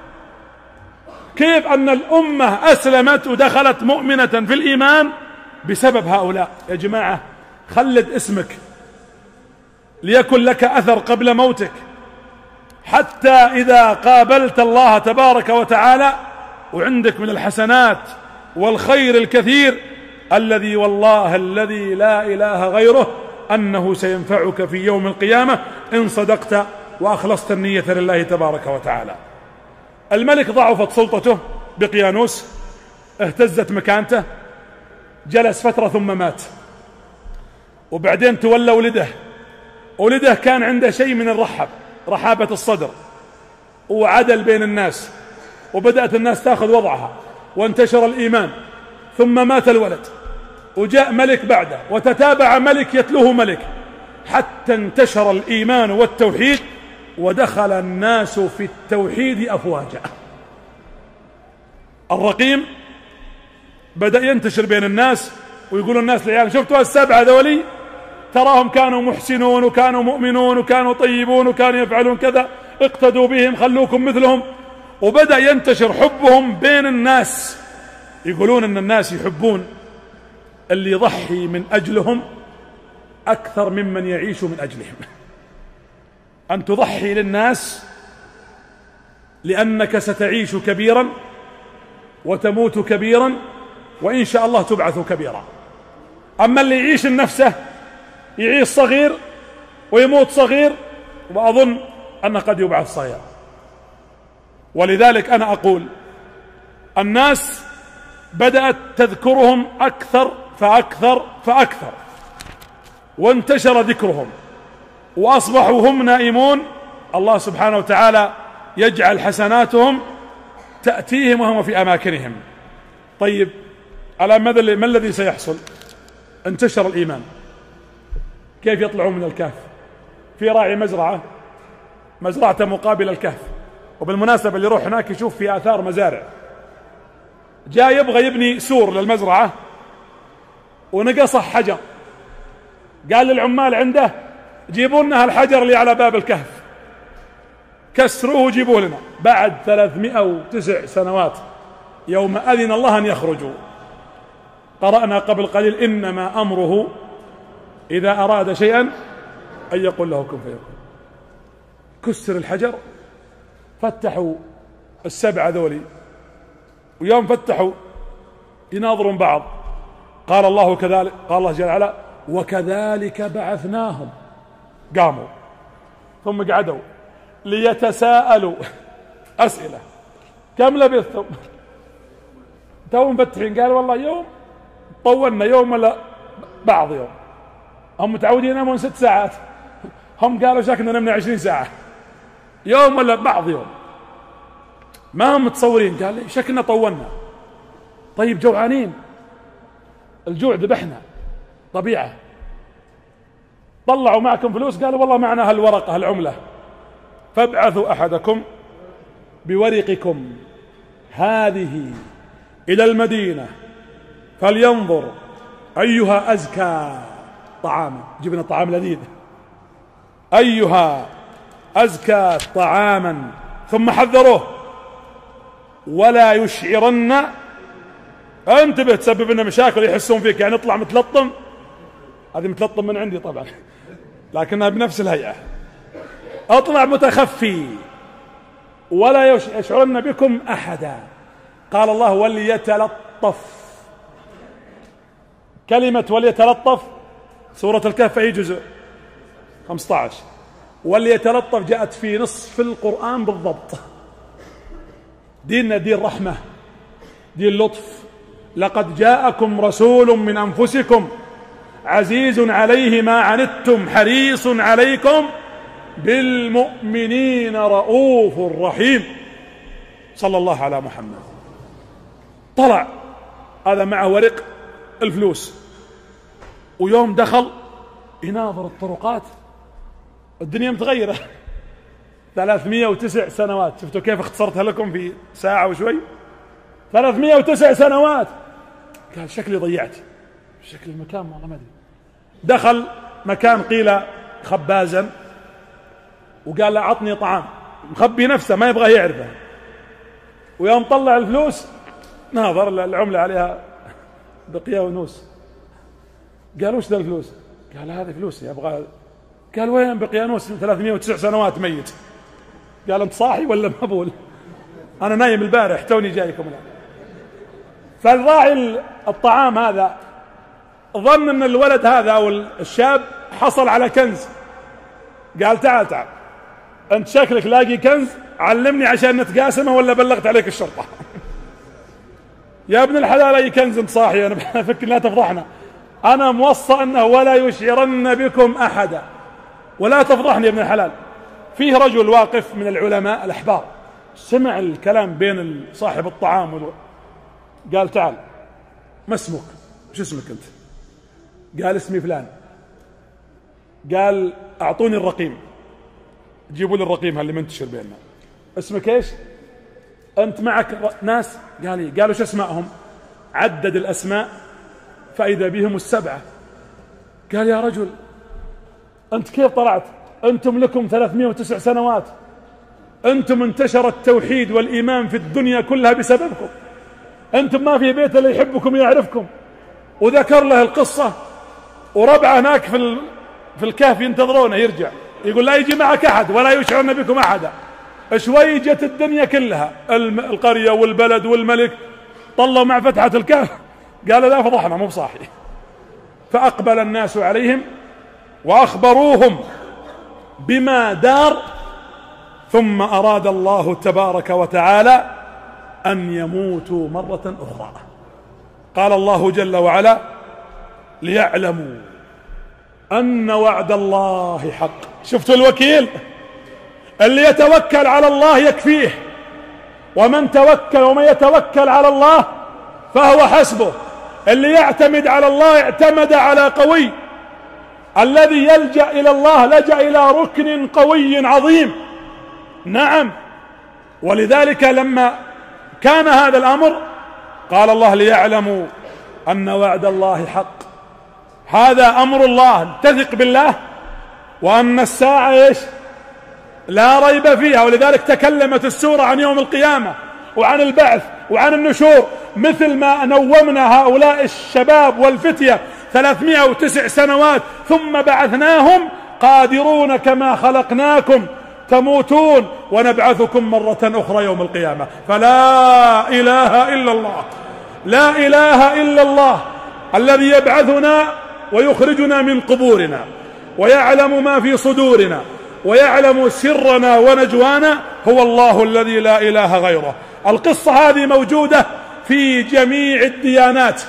كيف أن الأمة أسلمت ودخلت مؤمنة في الإيمان بسبب هؤلاء. يا جماعة خلد اسمك ليكن لك أثر قبل موتك، حتى إذا قابلت الله تبارك وتعالى وعندك من الحسنات والخير الكثير الذي والله الذي لا إله غيره أنه سينفعك في يوم القيامة إن صدقت وأخلصت النية لله تبارك وتعالى. الملك ضعفت سلطته بقيانوس، اهتزت مكانته، جلس فترة ثم مات. وبعدين تولى ولده كان عنده شيء من رحابة الصدر وعدل بين الناس، وبدأت الناس تأخذ وضعها وانتشر الإيمان. ثم مات الولد وجاء ملك بعده وتتابع ملك يتلوه ملك حتى انتشر الإيمان والتوحيد ودخل الناس في التوحيد أفواجا. الرقيم بدأ ينتشر بين الناس ويقولوا الناس لعيال شفتوا السبعة ذولي تراهم كانوا محسنون وكانوا مؤمنون وكانوا طيبون وكانوا يفعلون كذا، اقتدوا بهم خلوكم مثلهم. وبدأ ينتشر حبهم بين الناس، يقولون أن الناس يحبون اللي يضحي من أجلهم أكثر ممن يعيش من أجلهم. أن تضحي للناس لأنك ستعيش كبيرا وتموت كبيرا وإن شاء الله تبعث كبيرا. أما اللي يعيش لنفسه يعيش صغير ويموت صغير، وأظن أنه قد يبعث صغير. ولذلك أنا أقول الناس بدأت تذكرهم أكثر فأكثر فأكثر، وانتشر ذكرهم وأصبحوا هم نائمون الله سبحانه وتعالى يجعل حسناتهم تأتيهم وهم في أماكنهم. طيب على ما الذي سيحصل؟ انتشر الإيمان، كيف يطلعون من الكهف؟ في راعي مزرعة مقابل الكهف، وبالمناسبة اللي يروح هناك يشوف في آثار مزارع. جاء يبغى يبني سور للمزرعة ونقصه حجر، قال للعمال عنده جيبوا لنا الحجر اللي على باب الكهف، كسروه وجيبوه لنا. بعد 309 سنوات يوم أذن الله أن يخرجوا، قرأنا قبل قليل إنما أمره إذا أراد شيئا أن يقول له كن فيكون. كسر الحجر، فتحوا السبعة ذولي، ويوم فتحوا يناظرون بعض. قال الله كذلك، قال الله جل وعلا وكذلك بعثناهم. قاموا ثم قعدوا ليتساءلوا أسئلة. كم لبثتم؟ توم مفتحين. قال والله يوم، طولنا يوم ولا بعض يوم. هم متعودين ينامون 6 ساعات، هم قالوا شكلنا نمنا 20 ساعة. يوم ولا بعض يوم، ما هم متصورين. قال لي شكلنا طولنا. طيب جوعانين، الجوع ذبحنا طبيعة. طلعوا معكم فلوس؟ قالوا والله معنا هالورقة العملة، فابعثوا أحدكم بورقكم هذه إلى المدينة فلينظر أيها أزكى طعاما، جبنا طعام لذيذ، أيها أزكى طعاما، ثم حذروه ولا يشعرن. انتبه تسبب لنا مشاكل يحسون فيك، يعني اطلع متلطم، هذه متلطم من عندي طبعا لكنها بنفس الهيئة، اطلع متخفي ولا يشعرن بكم أحدا. قال الله وليتلطف. كلمة وليتلطف سورة الكهف أي جزء؟ 15. وليتلطف جاءت في نصف القرآن بالضبط. ديننا دين رحمة، دين لطف. لقد جاءكم رسول من أنفسكم عزيز عليه ما عنتم حريص عليكم بالمؤمنين رؤوف رحيم. صلى الله على محمد. طلع هذا معه ورق الفلوس، ويوم دخل يناظر الطرقات، الدنيا متغيرة. 309 سنوات، شفتوا كيف اختصرتها لكم في ساعة وشوي؟ 309 سنوات. قال شكلي ضيعت، شكل المكان والله ما أدري. دخل مكان قيل خبازا وقال له أعطني طعام، مخبي نفسه ما يبغى يعرفه. ويوم طلع الفلوس ناظر العملة عليها بقية ونوس. قال وش ذا الفلوس؟ قال هذه فلوسي أبغى. قال وين بقيانوس 309 سنوات ميت؟ قال أنت صاحي ولا مبول؟ أنا نايم البارح توني جايكم الآن. فالراعي الطعام هذا ظن أن الولد هذا أو الشاب حصل على كنز. قال تعال تعال أنت شكلك لاقي كنز، علمني عشان نتقاسمه ولا بلغت عليك الشرطة. يا ابن الحلال أي كنز أنت صاحي؟ أنا بفكر لا تفضحنا، أنا موصى أنه ولا يشعرن بكم أحدا، ولا تفضحني يا ابن الحلال. فيه رجل واقف من العلماء الأحبار سمع الكلام بين صاحب الطعام قال تعال ما اسمك؟ وش اسمك أنت؟ قال اسمي فلان. قال أعطوني الرقيم، جيبوا لي الرقيم اللي منتشر بيننا. اسمك ايش؟ أنت معك ناس؟ قالوا شو اسمائهم؟ عدد الأسماء فإذا بهم 7. قال يا رجل أنت كيف طلعت؟ أنتم لكم 309 سنوات، أنتم انتشر التوحيد والإيمان في الدنيا كلها بسببكم، أنتم ما في بيت اللي يحبكم يعرفكم. وذكر له القصة، وربعه هناك في الكهف ينتظرونه يرجع، يقول لا يجي معك أحد ولا يشعرن بكم أحدا. شوي جت الدنيا كلها، القرية والبلد والملك طلوا مع فتحة الكهف، قال لا فضحنا مو بصاحي. فأقبل الناس عليهم وأخبروهم بما دار، ثم أراد الله تبارك وتعالى أن يموتوا مرة أخرى. قال الله جل وعلا ليعلموا أن وعد الله حق. شفتوا الوكيل اللي يتوكل على الله يكفيه، ومن يتوكل على الله فهو حسبه. اللي يعتمد على الله اعتمد على قوي، الذي يلجأ إلى الله لجأ إلى ركن قوي عظيم. نعم، ولذلك لما كان هذا الأمر قال الله ليعلموا أن وعد الله حق. هذا أمر الله، تثق بالله، وأن الساعة إيش؟ لا ريب فيها. ولذلك تكلمت السورة عن يوم القيامة وعن البعث وعن النشور، مثل ما نومنا هؤلاء الشباب والفتية 309 سنوات ثم بعثناهم قادرون كما خلقناكم تموتون ونبعثكم مرة أخرى يوم القيامة. فلا إله إلا الله، لا إله إلا الله الذي يبعثنا ويخرجنا من قبورنا ويعلم ما في صدورنا ويعلم سرنا ونجوانا، هو الله الذي لا إله غيره. القصة هذه موجودة في جميع الديانات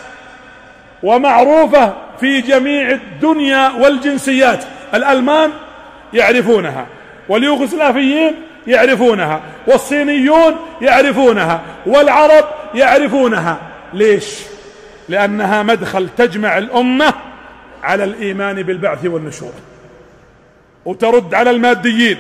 ومعروفة في جميع الدنيا والجنسيات. الألمان يعرفونها، واليوغوسلافيين يعرفونها، والصينيون يعرفونها، والعرب يعرفونها. ليش؟ لأنها مدخل تجمع الأمة على الإيمان بالبعث والنشور، وترد على الماديين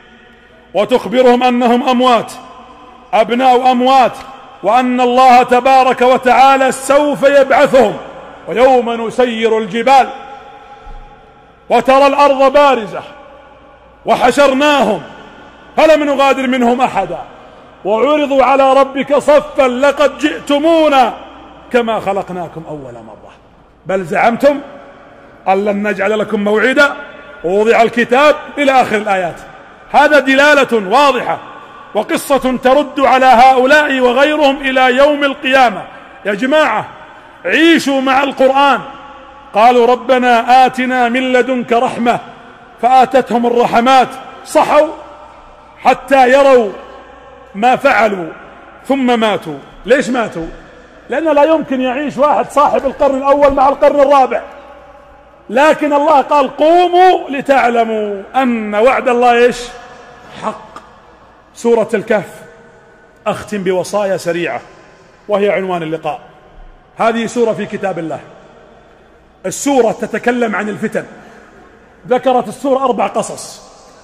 وتخبرهم أنهم أموات، أبناء أموات، وأن الله تبارك وتعالى سوف يبعثهم ويوم نسير الجبال وترى الأرض بارزة وحشرناهم فلم نغادر منهم أحدا وعرضوا على ربك صفا لقد جئتمونا كما خلقناكم أول مرة بل زعمتم أن لن نجعل لكم موعدا ووضع الكتاب إلى آخر الآيات. هذا دلالة واضحة وقصة ترد على هؤلاء وغيرهم إلى يوم القيامة. يا جماعة عيشوا مع القرآن. قالوا ربنا آتنا من لدنك رحمة فآتتهم الرحمات صحوا حتى يروا ما فعلوا ثم ماتوا. ليش ماتوا؟ لأن لا يمكن يعيش واحد صاحب القرن الأول مع القرن الرابع، لكن الله قال قوموا لتعلموا أن وعد الله إيش؟ حق. سورة الكهف أختم بوصايا سريعة وهي عنوان اللقاء. هذه سورة في كتاب الله. السورة تتكلم عن الفتن. ذكرت السورة 4 قصص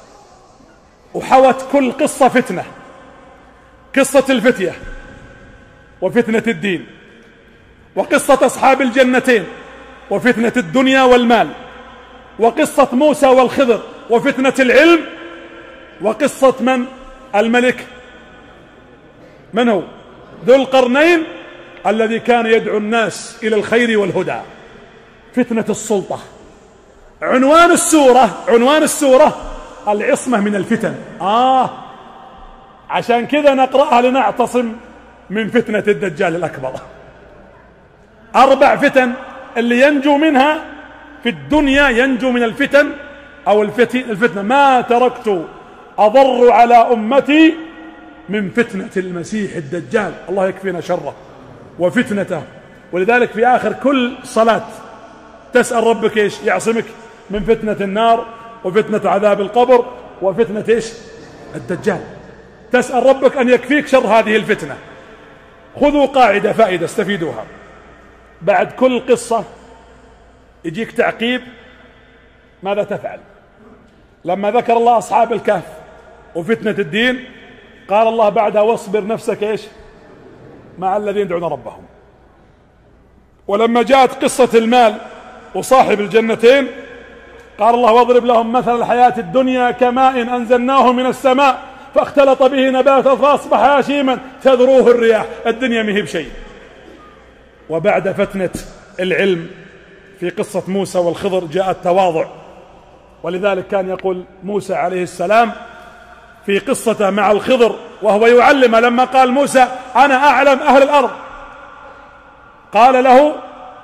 وحوت كل قصة فتنة. قصة الفتية وفتنة الدين، وقصة أصحاب الجنتين وفتنة الدنيا والمال، وقصة موسى والخضر وفتنة العلم، وقصة من؟ الملك من هو؟ ذو القرنين الذي كان يدعو الناس إلى الخير والهدى. فتنة السلطة. عنوان السورة العصمة من الفتن. عشان كذا نقرأها لنعتصم من فتنة الدجال الأكبر. 4 فتن اللي ينجو منها في الدنيا ينجو من الفتن أو الفتنة. ما تركت أضر على أمتي من فتنة المسيح الدجال، الله يكفينا شره وفتنته. ولذلك في آخر كل صلاة تسأل ربك إيش؟ يعصمك من فتنة النار وفتنة عذاب القبر وفتنة إيش؟ الدجال. تسأل ربك أن يكفيك شر هذه الفتنة. خذوا قاعدة فائدة استفيدوها. بعد كل قصة يجيك تعقيب ماذا تفعل. لما ذكر الله أصحاب الكهف وفتنة الدين قال الله بعدها واصبر نفسك إيش؟ مع الذين يدعون ربهم. ولما جاءت قصة المال وصاحب الجنتين قال الله واضرب لهم مثل الحياة الدنيا كماء أنزلناه من السماء فاختلط به نبات فأصبح هشيما تذروه الرياح. الدنيا مهي بشيء. وبعد فتنة العلم في قصة موسى والخضر جاء التواضع. ولذلك كان يقول موسى عليه السلام في قصته مع الخضر وهو يعلم، لما قال موسى أنا أعلم أهل الأرض، قال له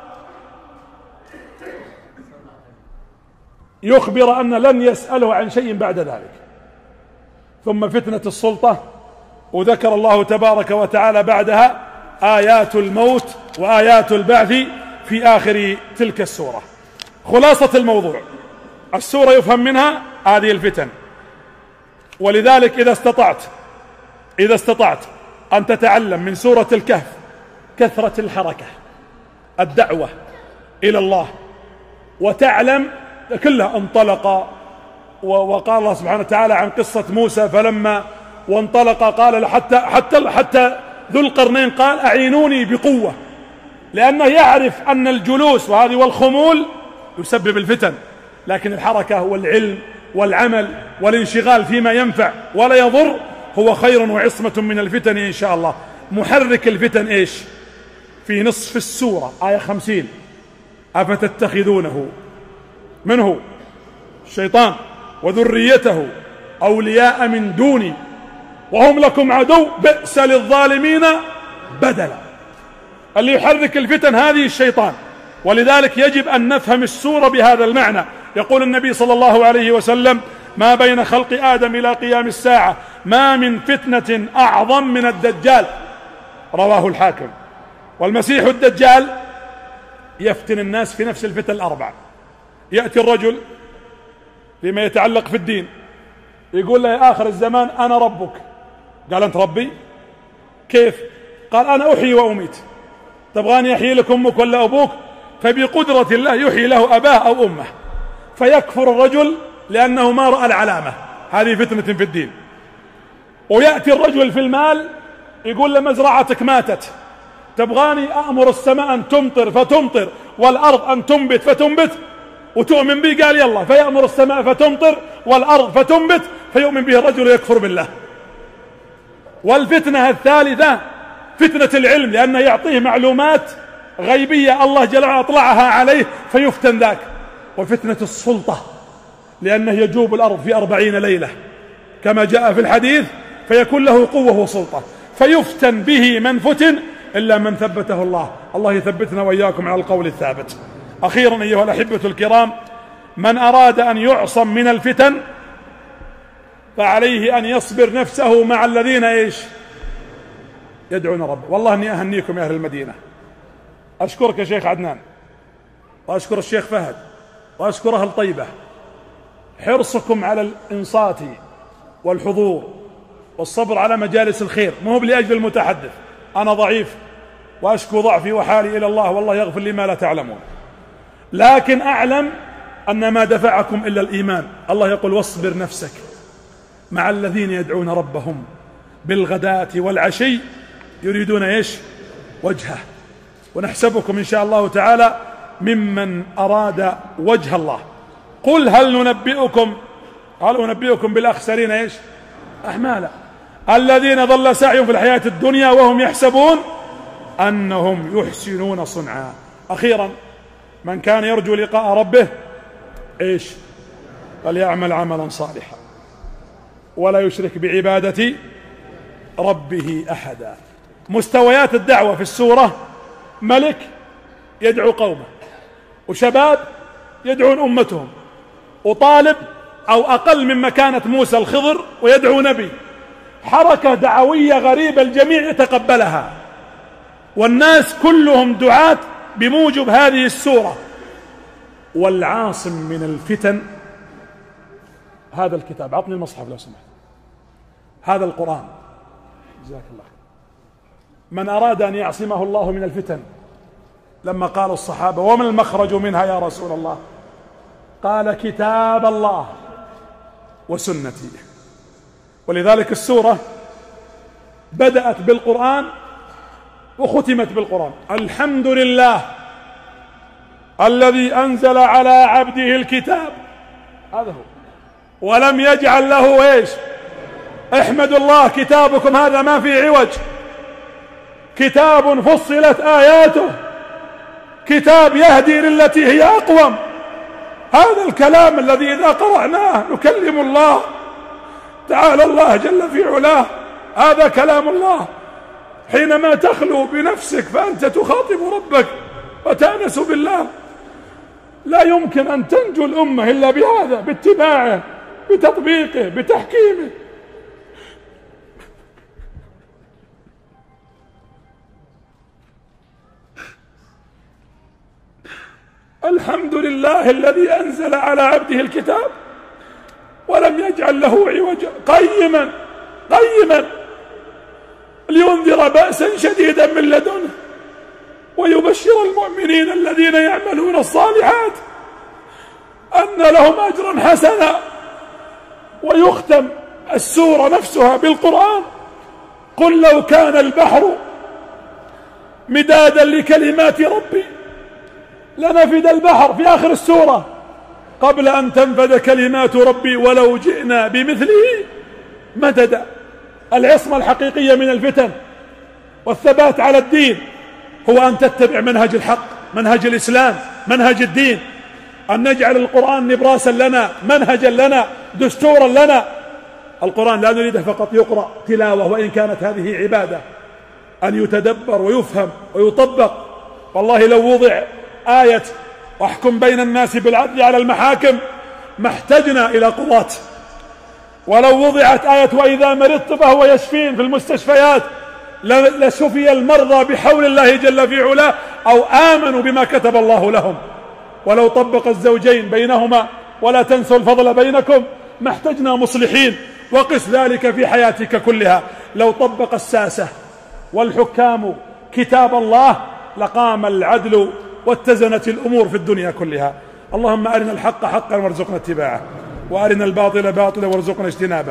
يخبر أن لن يسأله عن شيء بعد ذلك. ثم فتنة السلطة، وذكر الله تبارك وتعالى بعدها آيات الموت وآيات البعث في آخر تلك السورة. خلاصة الموضوع، السورة يفهم منها هذه الفتن. ولذلك إذا استطعت أن تتعلم من سورة الكهف كثرة الحركة، الدعوة إلى الله، وتعلم كلها انطلق. وقال الله سبحانه وتعالى عن قصة موسى فلما وانطلق قال حتى ذو القرنين قال أعينوني بقوة، لأنه يعرف أن الجلوس وهذه والخمول يسبب الفتن، لكن الحركة والعلم والعمل والانشغال فيما ينفع ولا يضر هو خير وعصمة من الفتن إن شاء الله. محرك الفتن إيش؟ في نصف السورة آية 50 أفتتخذونه منه الشيطان وذريته أولياء من دوني وهم لكم عدو بئس للظالمين بدلا. اللي يحرك الفتن هذه الشيطان. ولذلك يجب أن نفهم السورة بهذا المعنى. يقول النبي صلى الله عليه وسلم ما بين خلق آدم إلى قيام الساعة ما من فتنة أعظم من الدجال، رواه الحاكم. والمسيح الدجال يفتن الناس في نفس الفتن ال4. يأتي الرجل فيما يتعلق في الدين يقول له يا آخر الزمان أنا ربك. قال أنت ربي؟ كيف؟ قال أنا أحيي وأميت. تبغاني أحيي لك أمك ولا أبوك؟ فبقدرة الله يحيي له أباه أو أمه. فيكفر الرجل لأنه ما رأى العلامة. هذه فتنة في الدين. ويأتي الرجل في المال يقول له مزرعتك ماتت تبغاني أأمر السماء أن تمطر فتمطر والأرض أن تنبت فتنبت وتؤمن به؟ قال يلا، فيأمر السماء فتمطر والأرض فتنبت فيؤمن به الرجل ويكفر بالله. والفتنة الثالثة فتنة العلم، لأنه يعطيه معلومات غيبية الله جل وعلا أطلعها عليه فيفتن ذاك. وفتنة السلطة، لأنه يجوب الأرض في 40 ليلة كما جاء في الحديث، فيكون له قوة وسلطة فيفتن به من فتن إلا من ثبته الله. الله يثبتنا وإياكم على القول الثابت. أخيرا أيها الأحبة الكرام، من أراد أن يعصم من الفتن فعليه أن يصبر نفسه مع الذين يدعون ربه. والله أني أهنيكم يا أهل المدينة، أشكرك يا شيخ عدنان، وأشكر الشيخ فهد، وأشكر أهل طيبة، حرصكم على الإنصات والحضور والصبر على مجالس الخير، مو لأجل المتحدث، أنا ضعيف وأشكو ضعفي وحالي إلى الله، والله يغفر لي ما لا تعلمون، لكن أعلم أن ما دفعكم إلا الإيمان. الله يقول واصبر نفسك مع الذين يدعون ربهم بالغداة والعشي يريدون وجهه، ونحسبكم إن شاء الله تعالى ممن أراد وجه الله. قل هل ننبئكم بالأخسرين أعمالا الذين ضل سعيهم في الحياة الدنيا وهم يحسبون أنهم يحسنون صنعا. أخيرا، من كان يرجو لقاء ربه فليعمل عملا صالحا ولا يشرك بعبادة ربه أحدا. مستويات الدعوة في السورة: ملك يدعو قومه، وشباب يدعون أمتهم، وطالب أو أقل من مكانة موسى الخضر ويدعو نبي. حركة دعوية غريبة الجميع يتقبلها، والناس كلهم دعاة بموجب هذه السورة. والعاصم من الفتن هذا الكتاب، عطني المصحف لو سمحت، هذا القرآن، جزاك الله. من أراد أن يعصمه الله من الفتن، لما قال الصحابة وما المخرج منها يا رسول الله؟ قال كتاب الله وسنتي. ولذلك السورة بدأت بالقرآن وختمت بالقرآن. الحمد لله الذي أنزل على عبده الكتاب، هذا هو، ولم يجعل له احمدوا الله كتابكم هذا ما في عوج، كتاب فصلت آياته، كتاب يهدي للتي هي أقوم. هذا الكلام الذي إذا قرأناه نكلم الله تعالى الله جل في علاه، هذا كلام الله. حينما تخلو بنفسك فأنت تخاطب ربك وتأنس بالله. لا يمكن أن تنجو الأمة إلا بهذا، باتباعه، بتطبيقه، بتحكيمه. الحمد لله الذي أنزل على عبده الكتاب ولم يجعل له عوجا قيما لينذر بأسا شديدا من لدنه ويبشر المؤمنين الذين يعملون الصالحات أن لهم أجرا حسنا. ويختم السورة نفسها بالقرآن: قل لو كان البحر مدادا لكلمات ربي لنفد البحر، في آخر السورة، قبل أن تنفد كلمات ربي ولو جئنا بمثله مددا. العصمة الحقيقية من الفتن والثبات على الدين هو أن تتبع منهج الحق، منهج الإسلام، منهج الدين، أن نجعل القرآن نبراسا لنا، منهجا لنا، دستورا لنا. القرآن لا نريده فقط يقرأ تلاوة، وإن كانت هذه عبادة، أن يتدبر ويفهم ويطبق. والله لو وضع آية واحكم بين الناس بالعدل على المحاكم ما احتجنا إلى قضاة، ولو وضعت آية وإذا مرضت فهو يشفين في المستشفيات لشفي المرضى بحول الله جل في علاه، أو آمنوا بما كتب الله لهم. ولو طبق الزوجين بينهما ولا تنسوا الفضل بينكم ما احتجنا مصلحين. وقس ذلك في حياتك كلها، لو طبق الساسة والحكام كتاب الله لقام العدل واتزنت الأمور في الدنيا كلها. اللهم أرنا الحق حقا وارزقنا اتباعه، وأرنا الباطل باطلا وارزقنا اجتنابه.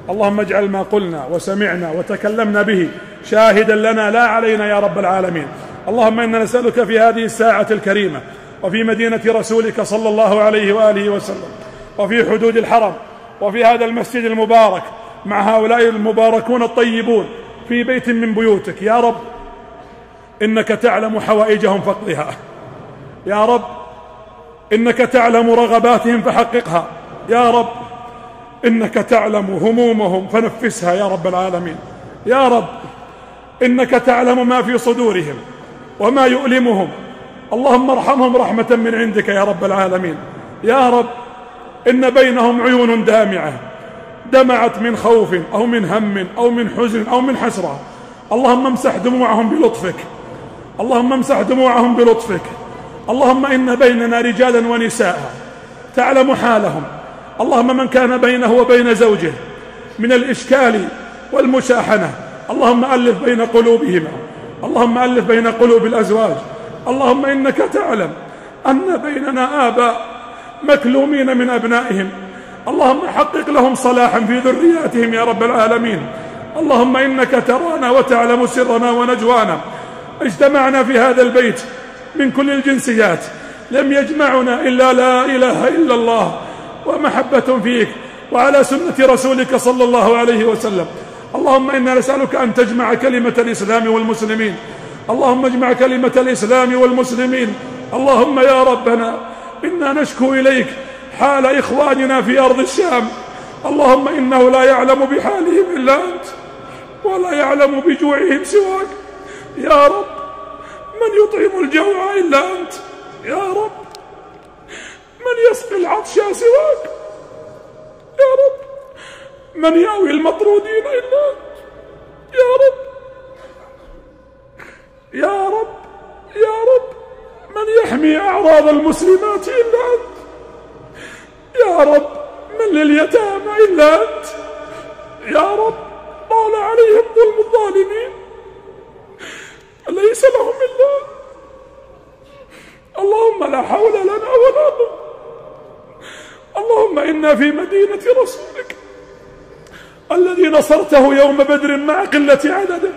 اللهم اجعل ما قلنا وسمعنا وتكلمنا به شاهدا لنا لا علينا يا رب العالمين. اللهم إنا نسألك في هذه الساعة الكريمة وفي مدينة رسولك صلى الله عليه وآله وسلم وفي حدود الحرم وفي هذا المسجد المبارك مع هؤلاء المباركون الطيبون في بيت من بيوتك يا رب، إنك تعلم حوائجهم فاقضها يا رب، إنك تعلم رغباتهم فحققها يا رب، إنك تعلم همومهم فنفسها يا رب العالمين يا رب، إنك تعلم ما في صدورهم وما يؤلمهم. اللهم ارحمهم رحمة من عندك يا رب العالمين يا رب. إن بينهم عيون دامعة دمعت من خوف أو من هم أو من حزن أو من حسرة، اللهم امسح دموعهم بلطفك، اللهم امسح دموعهم بلطفك. اللهم إن بيننا رجالا ونساء تعلم حالهم، اللهم من كان بينه وبين زوجه من الإشكال والمشاحنة اللهم ألف بين قلوبهما، اللهم ألف بين قلوب الأزواج. اللهم إنك تعلم أن بيننا آباء مكلومين من أبنائهم، اللهم حقق لهم صلاحا في ذرياتهم يا رب العالمين. اللهم إنك ترانا وتعلم سرنا ونجوانا. اجتمعنا في هذا البيت من كل الجنسيات، لم يجمعنا إلا لا إله إلا الله ومحبة فيك وعلى سنة رسولك صلى الله عليه وسلم. اللهم إنا نسألك أن تجمع كلمة الإسلام والمسلمين، اللهم اجمع كلمة الإسلام والمسلمين. اللهم يا ربنا إنا نشكو إليك حال إخواننا في أرض الشام، اللهم إنه لا يعلم بحالهم إلا أنت ولا يعلم بجوعهم سواك يا رب. من يطعم الجوع إلا أنت يا رب، من يسقي العطش سواك يا رب، من يأوي المطرودين إلا أنت يا رب يا رب يا رب، من يحمي أعراض المسلمات إلا أنت يا رب، من لليتامى إلا أنت يا رب. طال عليهم ظلم الظالمين ليس لهم إلا أنت، اللهم لا حول لنا ولا قوة. اللهم إنا في مدينة رسولك الذي نصرته يوم بدر مع قلة عدده،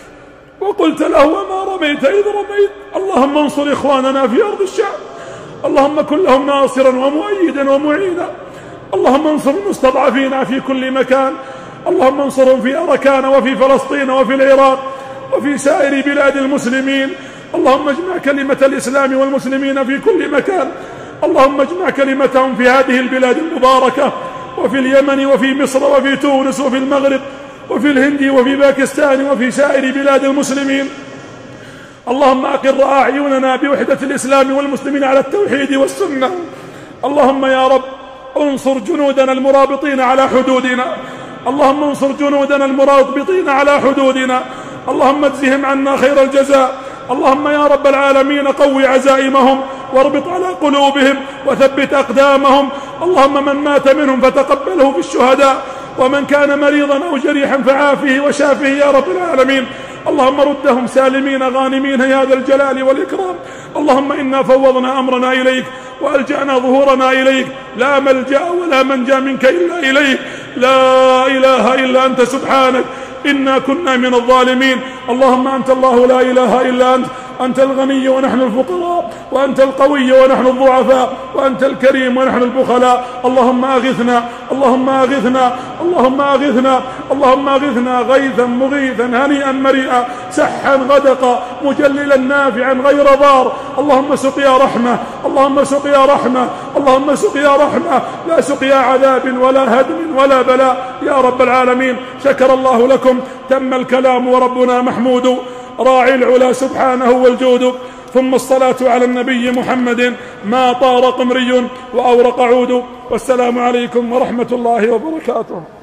وقلت له وما رميت إذ رميت. اللهم انصر إخواننا في أرض الشام، اللهم كن لهم ناصرا ومؤيدا ومعينا. اللهم انصر المستضعفين في كل مكان، اللهم انصرهم في أركان وفي فلسطين وفي العراق وفي سائر بلاد المسلمين. اللهم اجمع كلمة الإسلام والمسلمين في كل مكان، اللهم اجمع كلمتهم في هذه البلاد المباركة، وفي اليمن وفي مصر وفي تونس وفي المغرب وفي الهند وفي باكستان وفي سائر بلاد المسلمين. اللهم أقر أعيننا بوحدة الإسلام والمسلمين على التوحيد والسنة. اللهم يا رب انصر جنودنا المرابطين على حدودنا، اللهم انصر جنودنا المرابطين على حدودنا، اللهم اجزهم عنا خير الجزاء. اللهم يا رب العالمين قوي عزائمهم واربط على قلوبهم وثبت أقدامهم. اللهم من مات منهم فتقبله في الشهداء، ومن كان مريضا أو جريحا فعافه وشافه يا رب العالمين. اللهم ردهم سالمين غانمين يا ذا الجلال والإكرام. اللهم إنا فوضنا أمرنا إليك وألجأنا ظهورنا إليك، لا ملجأ ولا منجا منك إلا إليك، لا إله إلا أنت سبحانك إنا كنا من الظالمين. اللهم أنت الله لا إله إلا أنت، أنت الغني ونحن الفقراء، وأنت القوي ونحن الضعفاء، وأنت الكريم ونحن البخلاء. اللهم أغثنا اللهم أغثنا اللهم أغثنا اللهم أغثنا غيثا مغيثا هنيئا مريئا سحا غدقا مجللا نافعا غير ضار. اللهم سقيا رحمة اللهم سقيا رحمة اللهم سقيا رحمة، لا سقيا عذاب ولا هدم ولا بلاء يا رب العالمين. شكر الله لكم، تم الكلام وربنا محمود، راعي العلا سبحانه والجود. ثم الصلاة على النبي محمد ما طار قمري وأورق عود. والسلام عليكم ورحمة الله وبركاته.